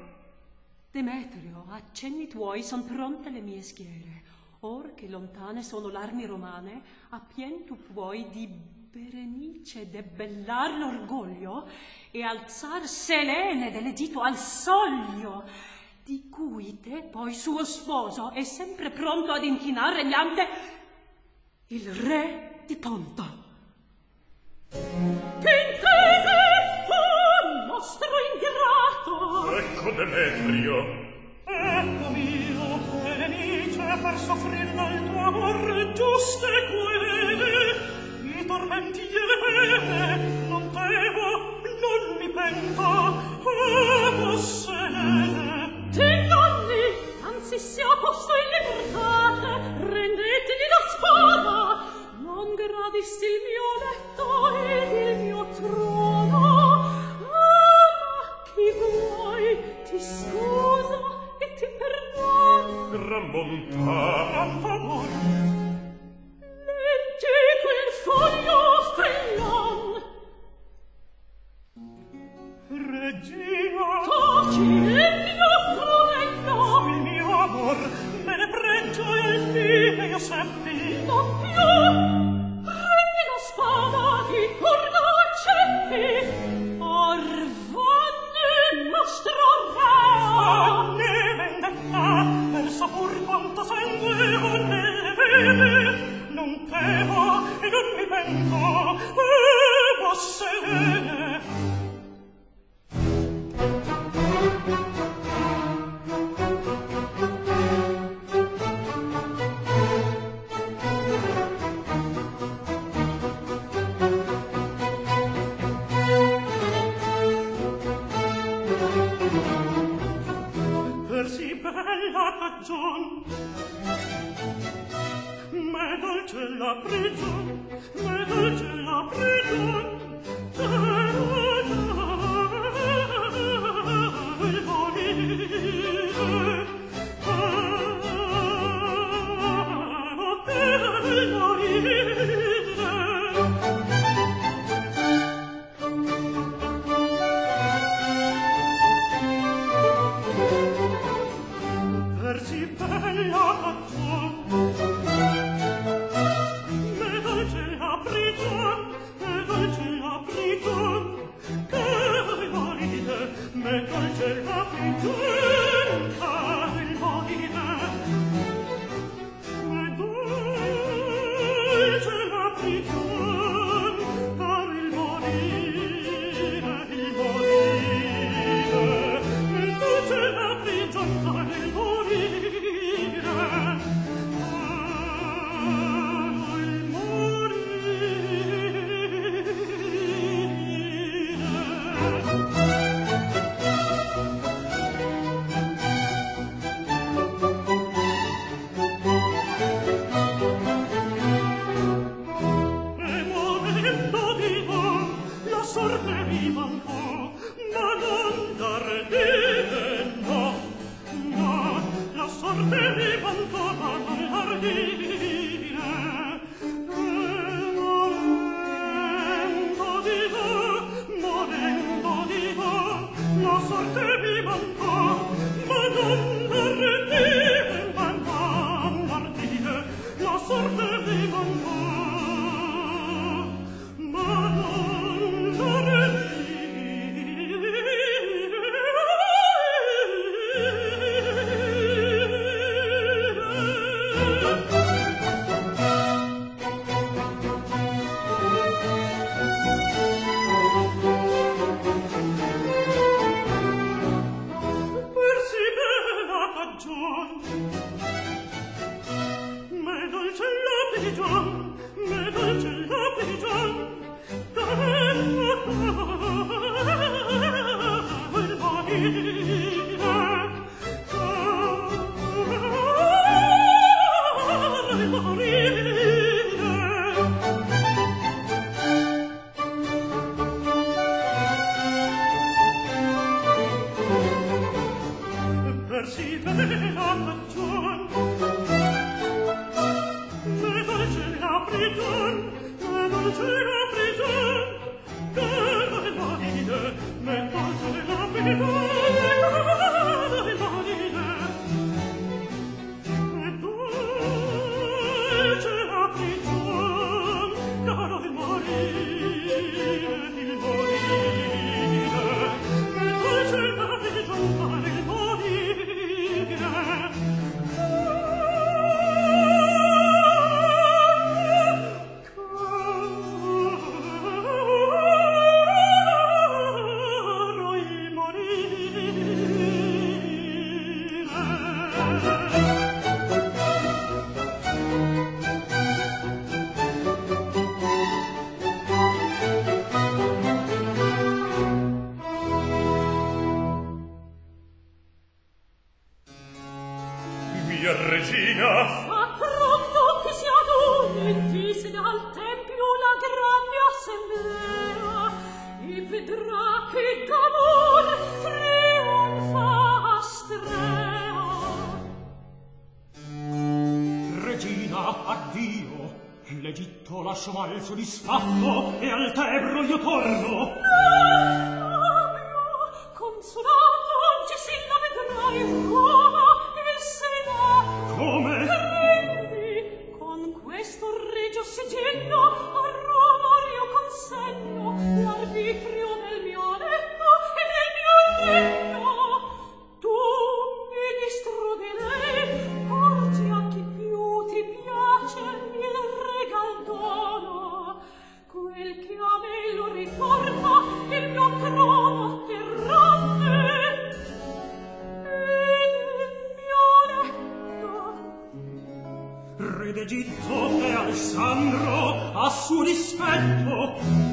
Demetrio, a cenni tuoi son pronte le mie schiere. Or che lontane sono l'armi romane, a pien tu puoi di Berenice debellar l'orgoglio e alzar Selene dell'Egitto al soglio, di cui te poi suo sposo è sempre pronto ad inchinar regnante il re di Ponto. T'intese tu, nostro ingrato! Ecco Demetrio! Ecco mio, Berenice, per soffrir del tuo amor giuste quelle, i tormenti e le pene, non temo, non mi pento, amo Selene. Ti nonni, anzi sia posto in libertate, rendetegli la spada, non gradisti il mio letto ed il mio trono. Ah, ma chi vuoi ti scusa e ti perdona. Gran bontà, gran favore. Leggi quel foglio strillon. Regina, taci il mio crudello. Il mio amor me ne pregio e il fine io seppi. Non più. Prendi la spada di corda accetti. Orvanne mostro re. Ne vendetta per sapor quanto sangue ho nelle vene. Non temo e non mi pento, amo Selene. Per sì bella cagion m'è dolce la prigion, m'è dolce la prigion, il morire, il morire. Per sì bella cagion m'è dolce la prigion, m'è dolce la prigion, che il morire, m'è dolce la prigion, che il morire, m'è dolce la prigion, che il morire, il morire, m'è dolce la prigion, che il morire. Caro il morire Via, regina! Fa pronto che si aduni, disse dal tempio la grande assemblea, e vedrà che d'amor trionfa Astrea. Regina, addio! L'Egitto lascio mal soddisfatto, e al Tebro io torno. Fabio, consolato, oggi si la vedrà in Roma il Senato. Come? Prendi, con questo regio sigillo, a Roma io consegno l'arbitrio del mio letto e del mio regno. Tu, ministro di lei, porgi a chi più ti piace il regal dono, quel che a me lo ritorna il mio cromo terrante ed il mio letto. Re d'Egitto e Alessandro a suo dispetto.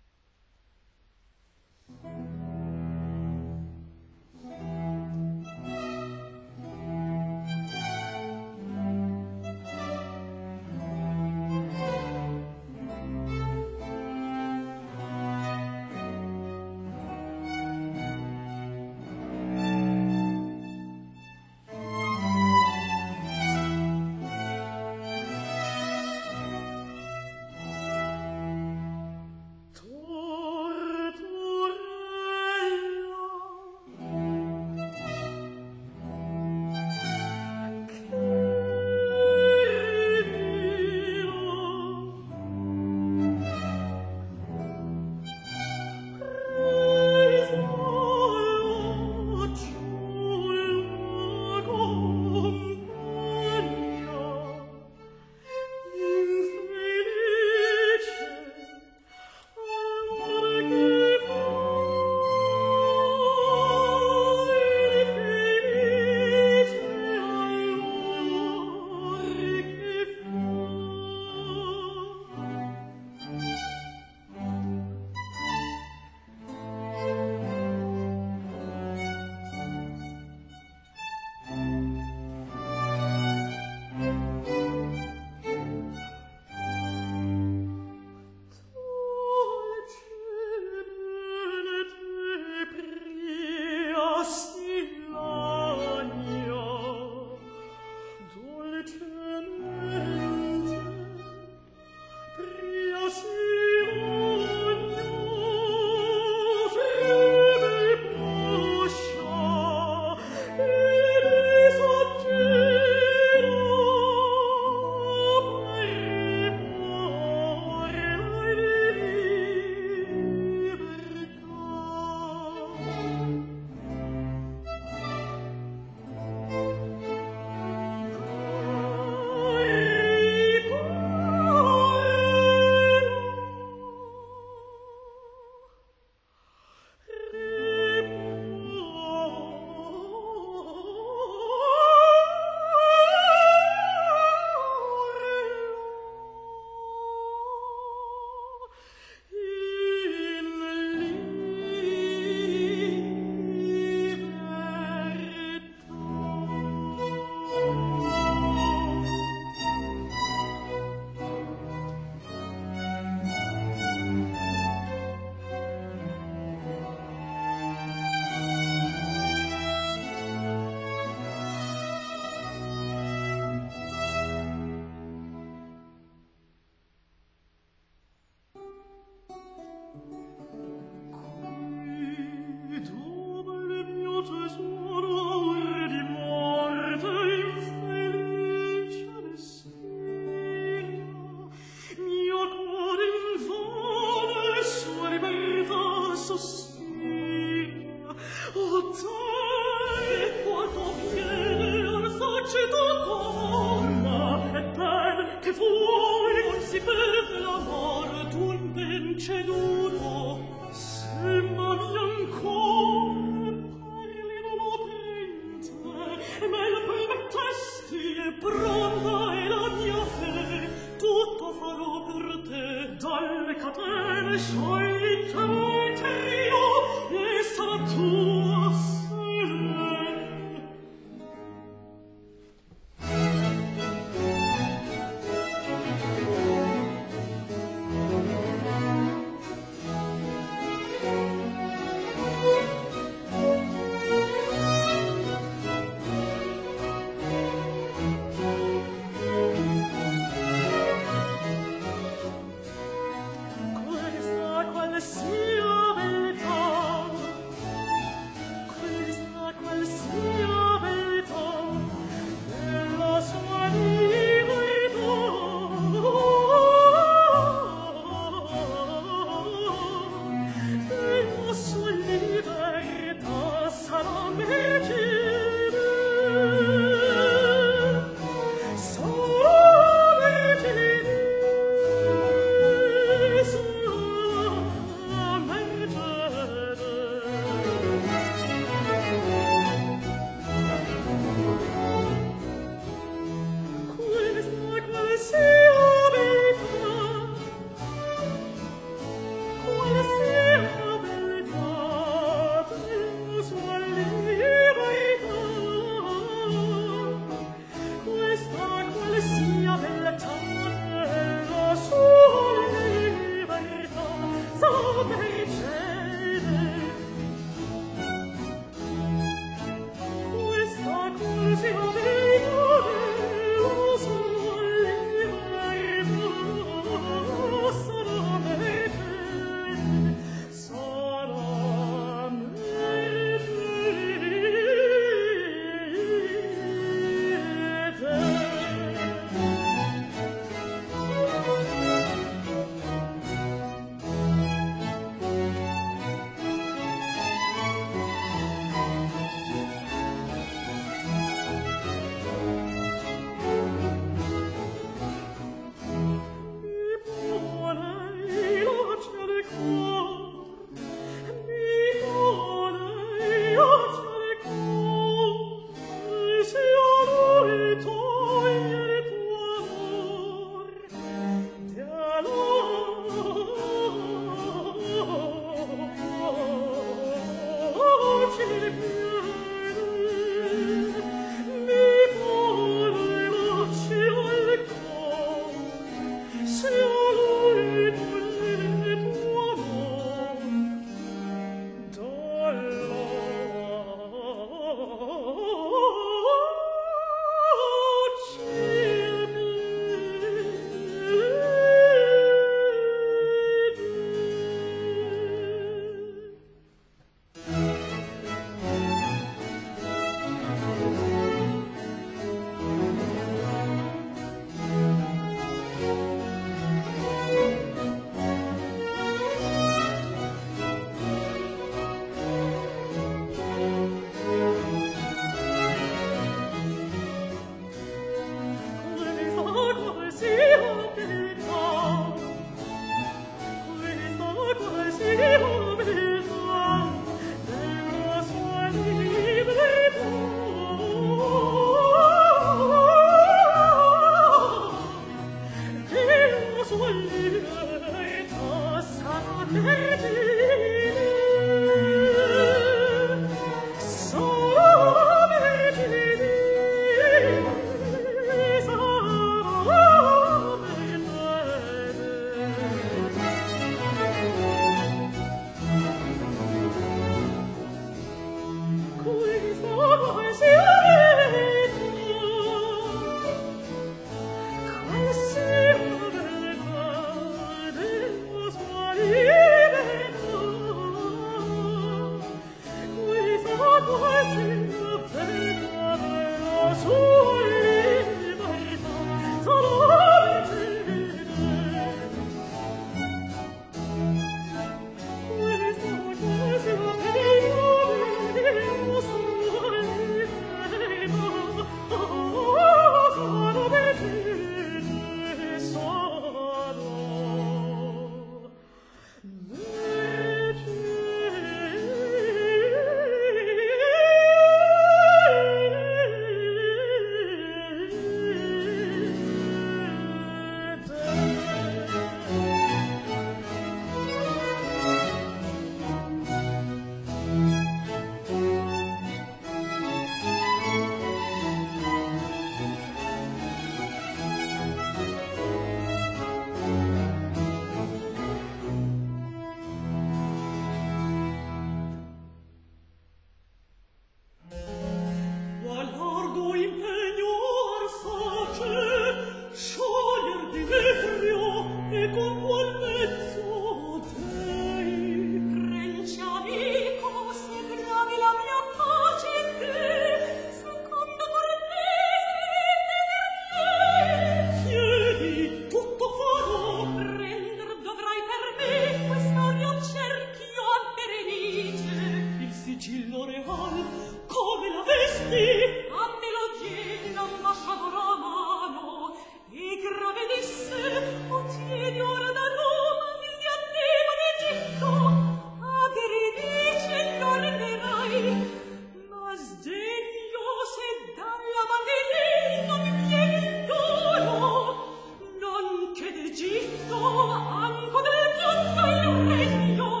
sigillo real, come la vesti? A melodie l'ambasciatore a mano, e grave disse, o tieni ora da Roma il diadema d'Egitto, a Berenice lo renderai, ma sdegno se dalla Maghedei non viene il dono, non che d'Egitto, anco del mondo il regno.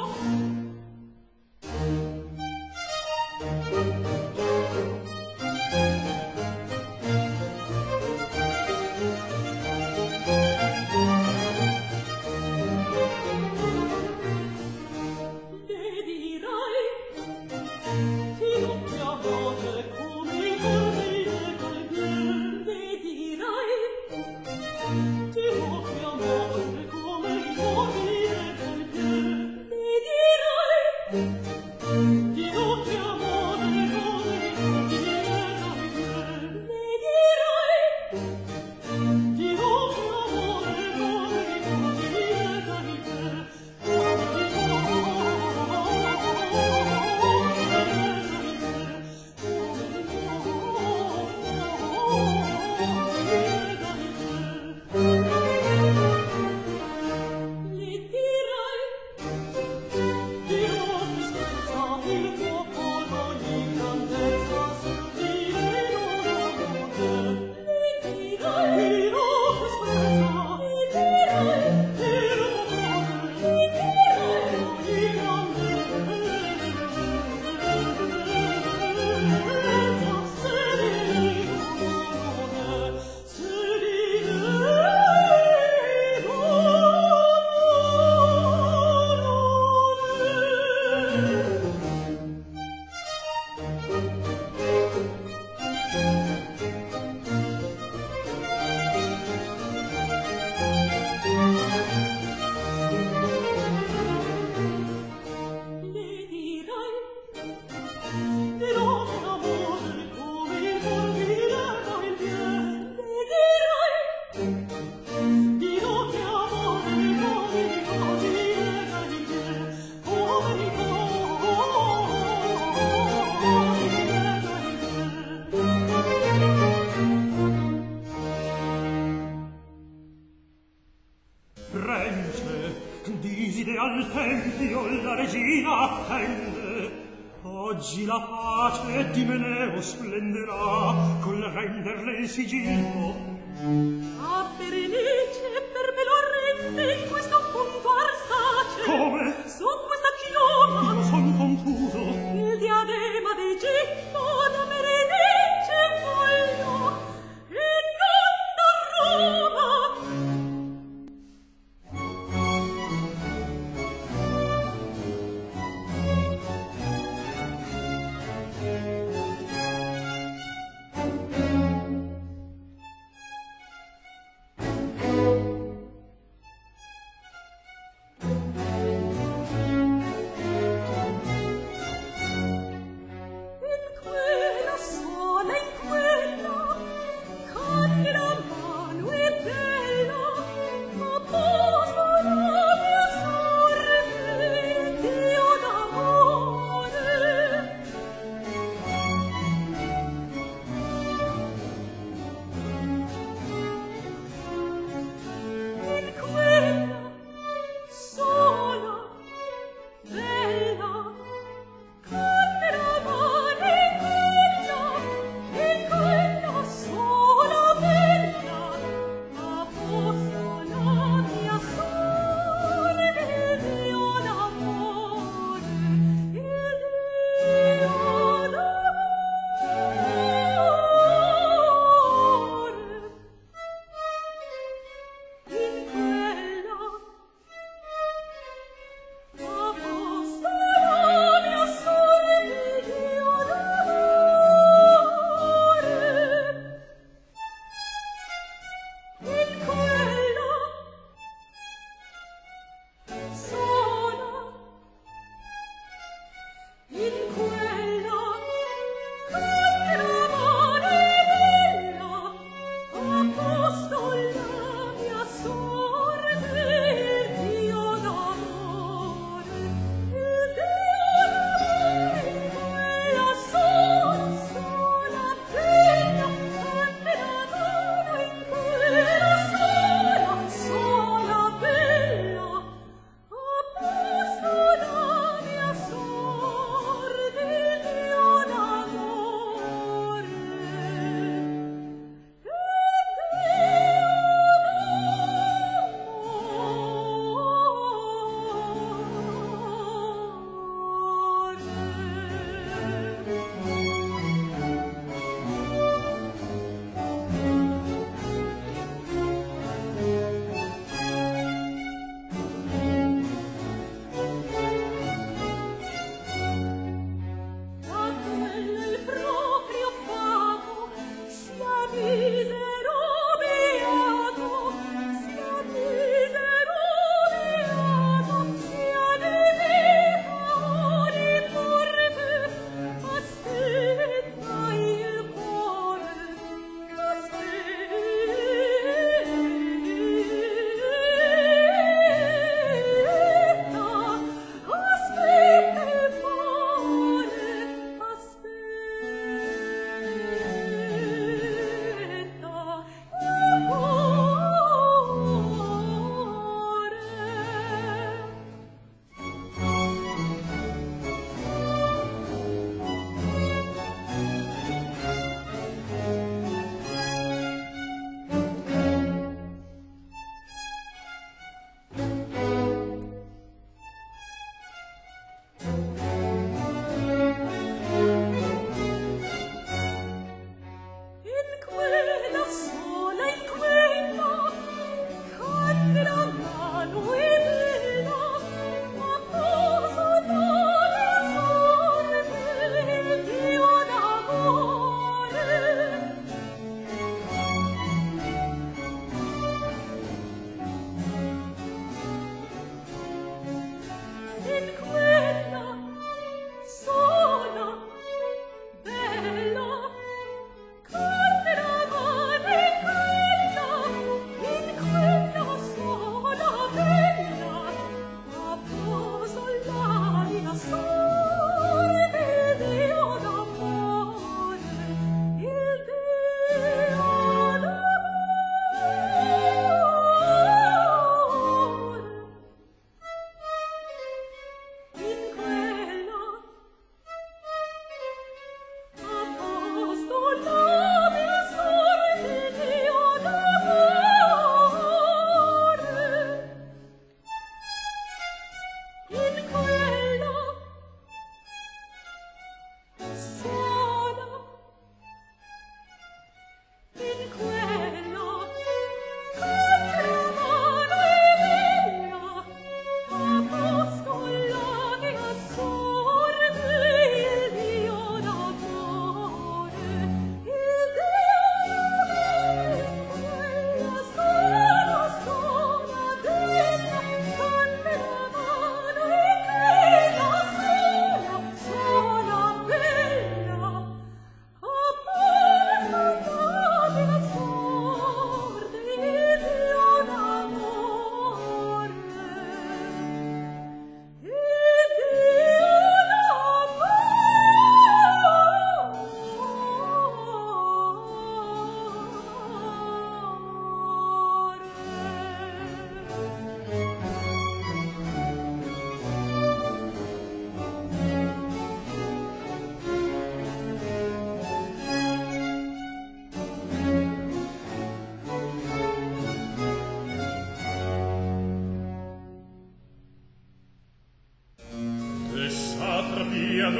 Oggi la pace di Meneo splenderà col renderle il sigillo. A Berenice per me lo rende in questo punto arsace. Come? Su questa chioma io son confuso. Il diadema d'Egitto da Berenice voglio e non da Roma.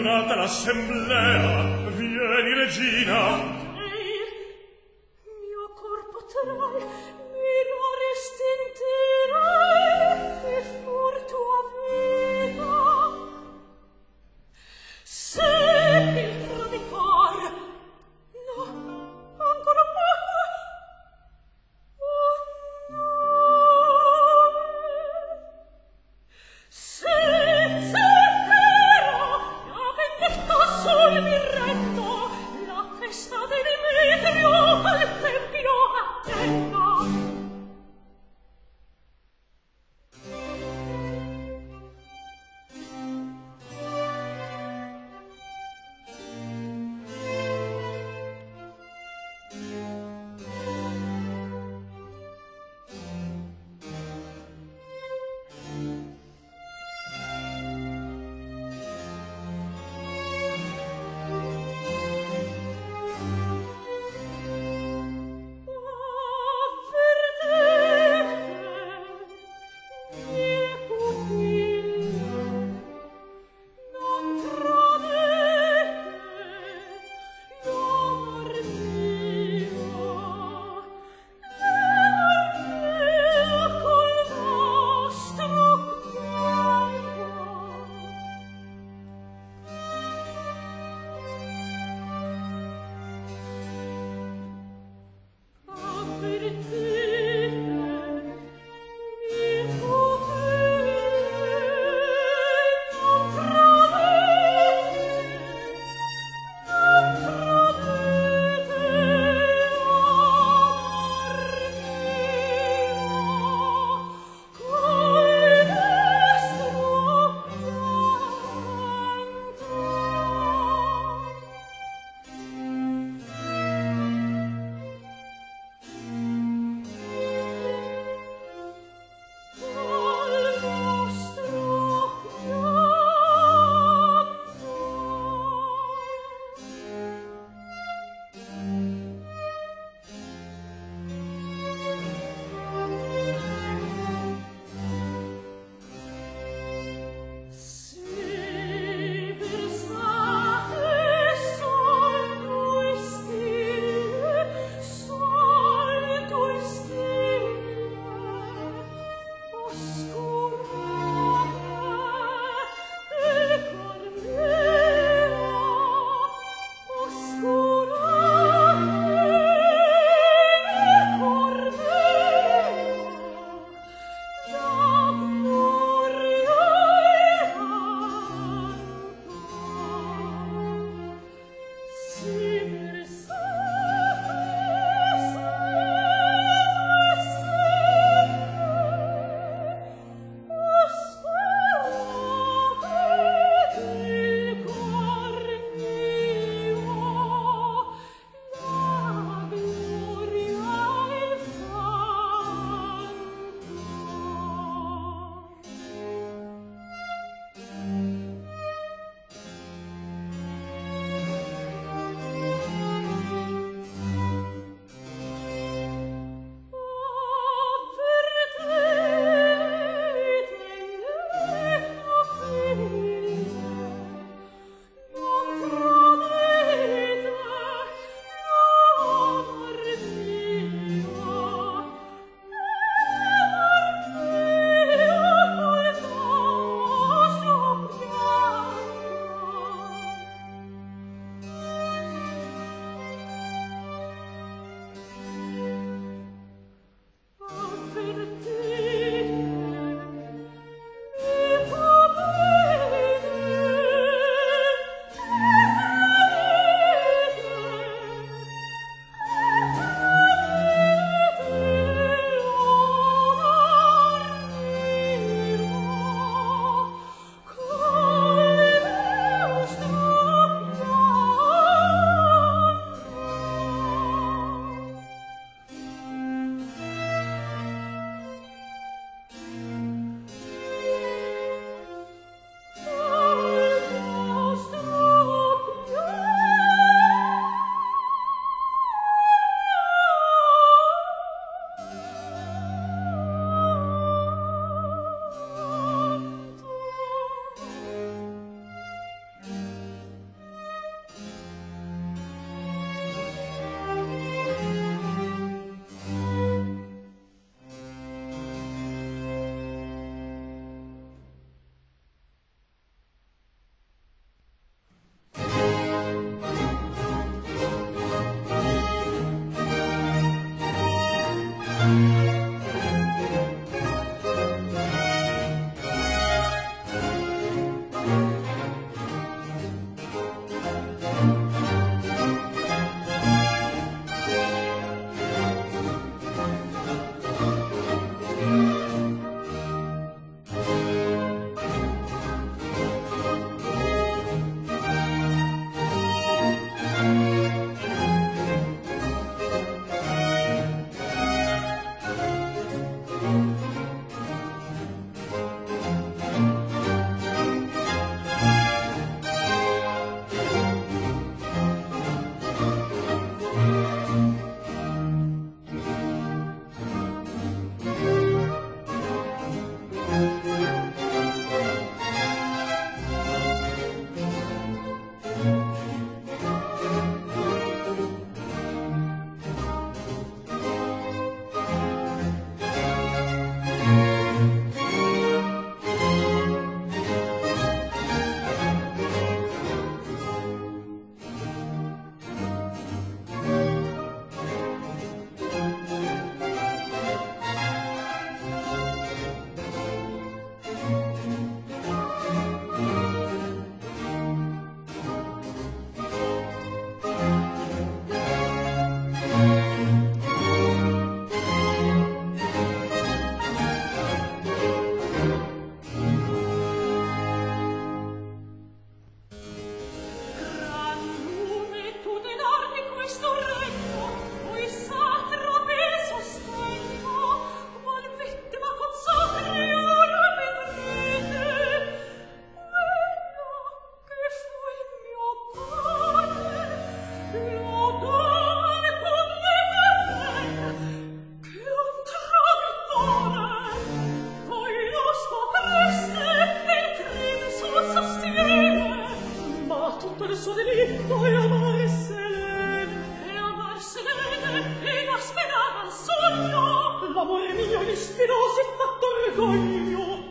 entrata l'assemblea, vieni regina. Mio corpo trai, mirare stintirai, e fur tua vita. Se il traditor, no, ancora poco, oh no. Se, se però, la vendetta sul mirretto, la festa del lì, poi amare Selene, e amar Selene, e la sperava al sogno. L'amore mio gli ispirò si fatto orgoglio.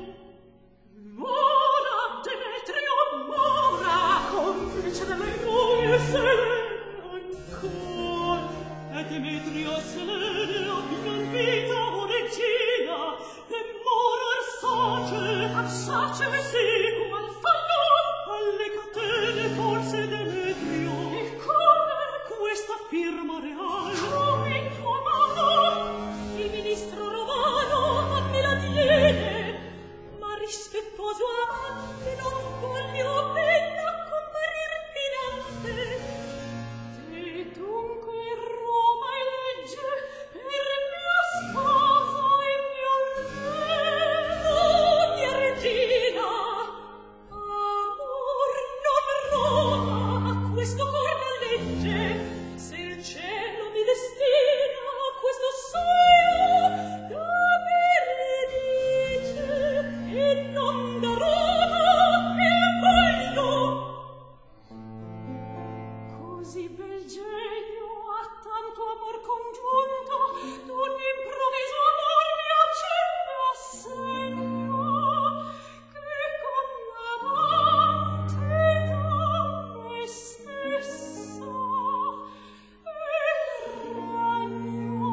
Mora, Demetrio, mora, complice dell'errore Selene ancora. E Demetrio Selene abbian vita o regina, e morar sace, sace sì, qual fanno alle catene forse Demetrio. E come questa firma reale? Come in tua mano il ministro romano a me la tiene, ma rispettoso amante non voglio bella comparir dinante. E dunque Roma elegge per mia sposa e mio almeno mia regina. Amor non Roma a questo cor non legge, se il cielo mi destina a questo sogno da Berenice e non da Roma il voglio. Così bel genio a tanto amor congiunto d'un improvviso amor mi accende assegno, che con l'amante da me stessa e regno.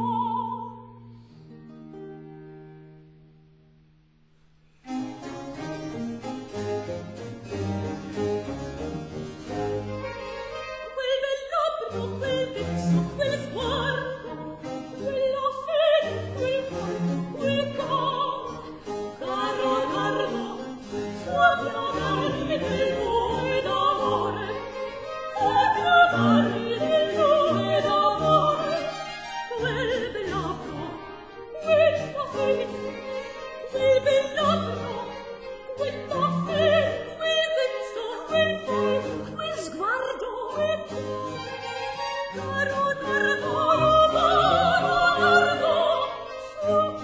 Quel bell'occhio, quel viso, quel sguardo, quella fede, quel volto, quel cor, caro Carlo, sua piamarmi del nome d'amore, sua piamarmi del nome d'amore, quel bell'occhio, quella fede, quel bell'occhio, quella fede, quel viso, quel volto, quel sguardo, quel cuore, caro Nardo, caro Nardo, sua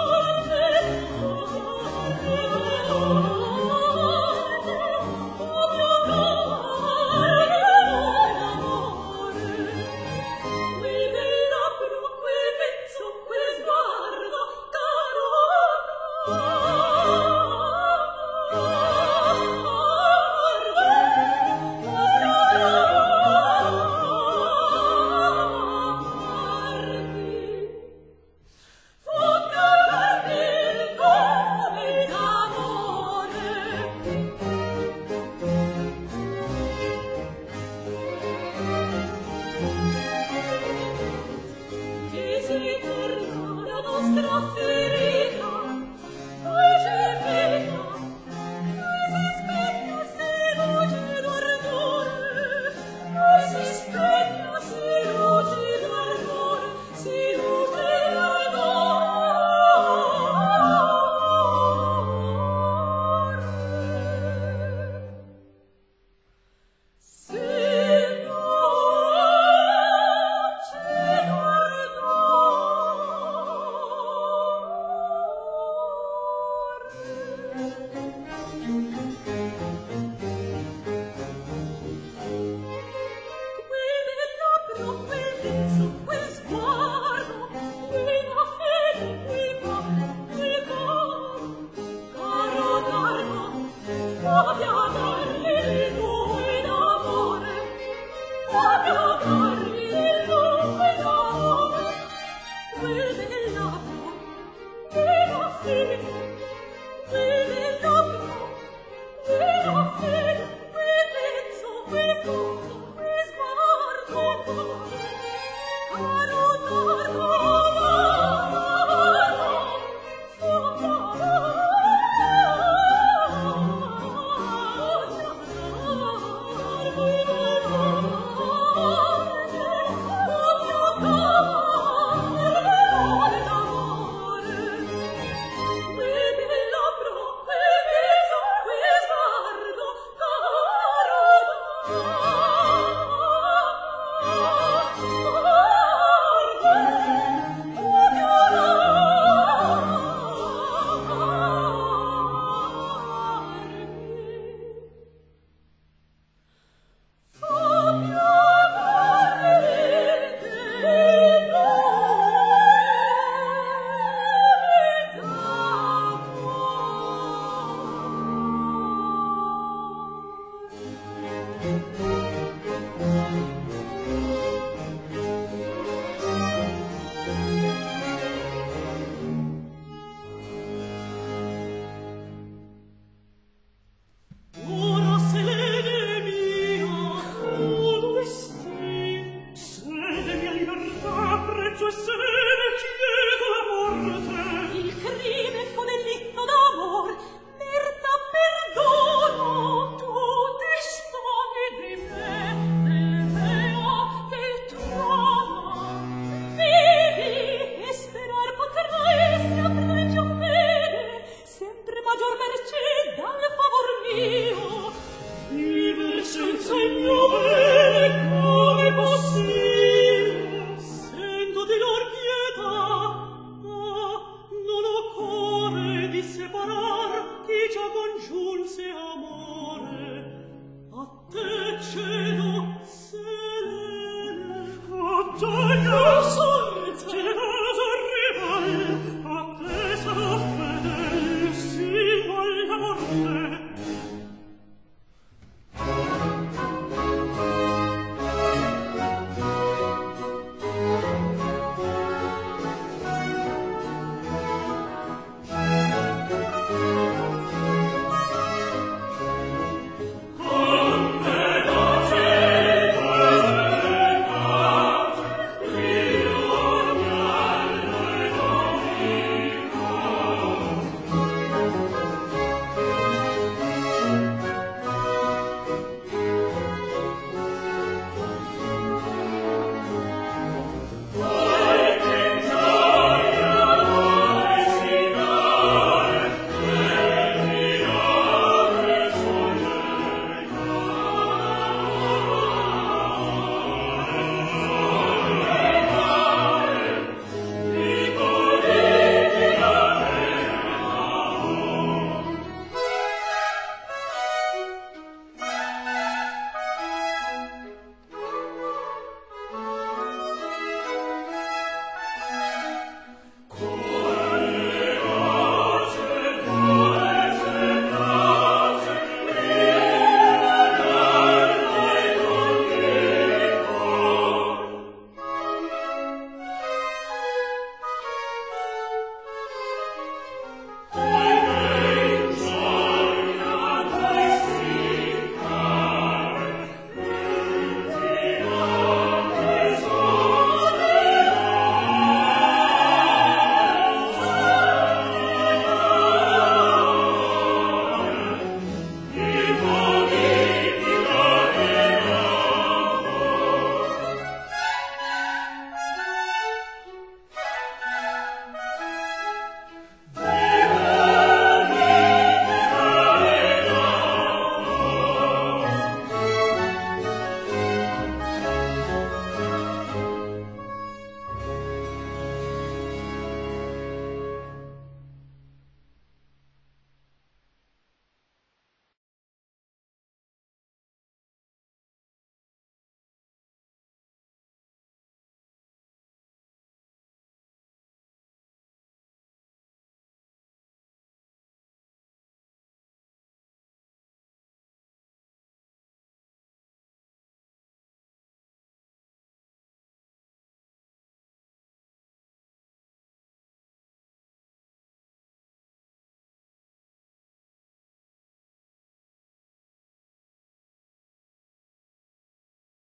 piamarmi Thank you.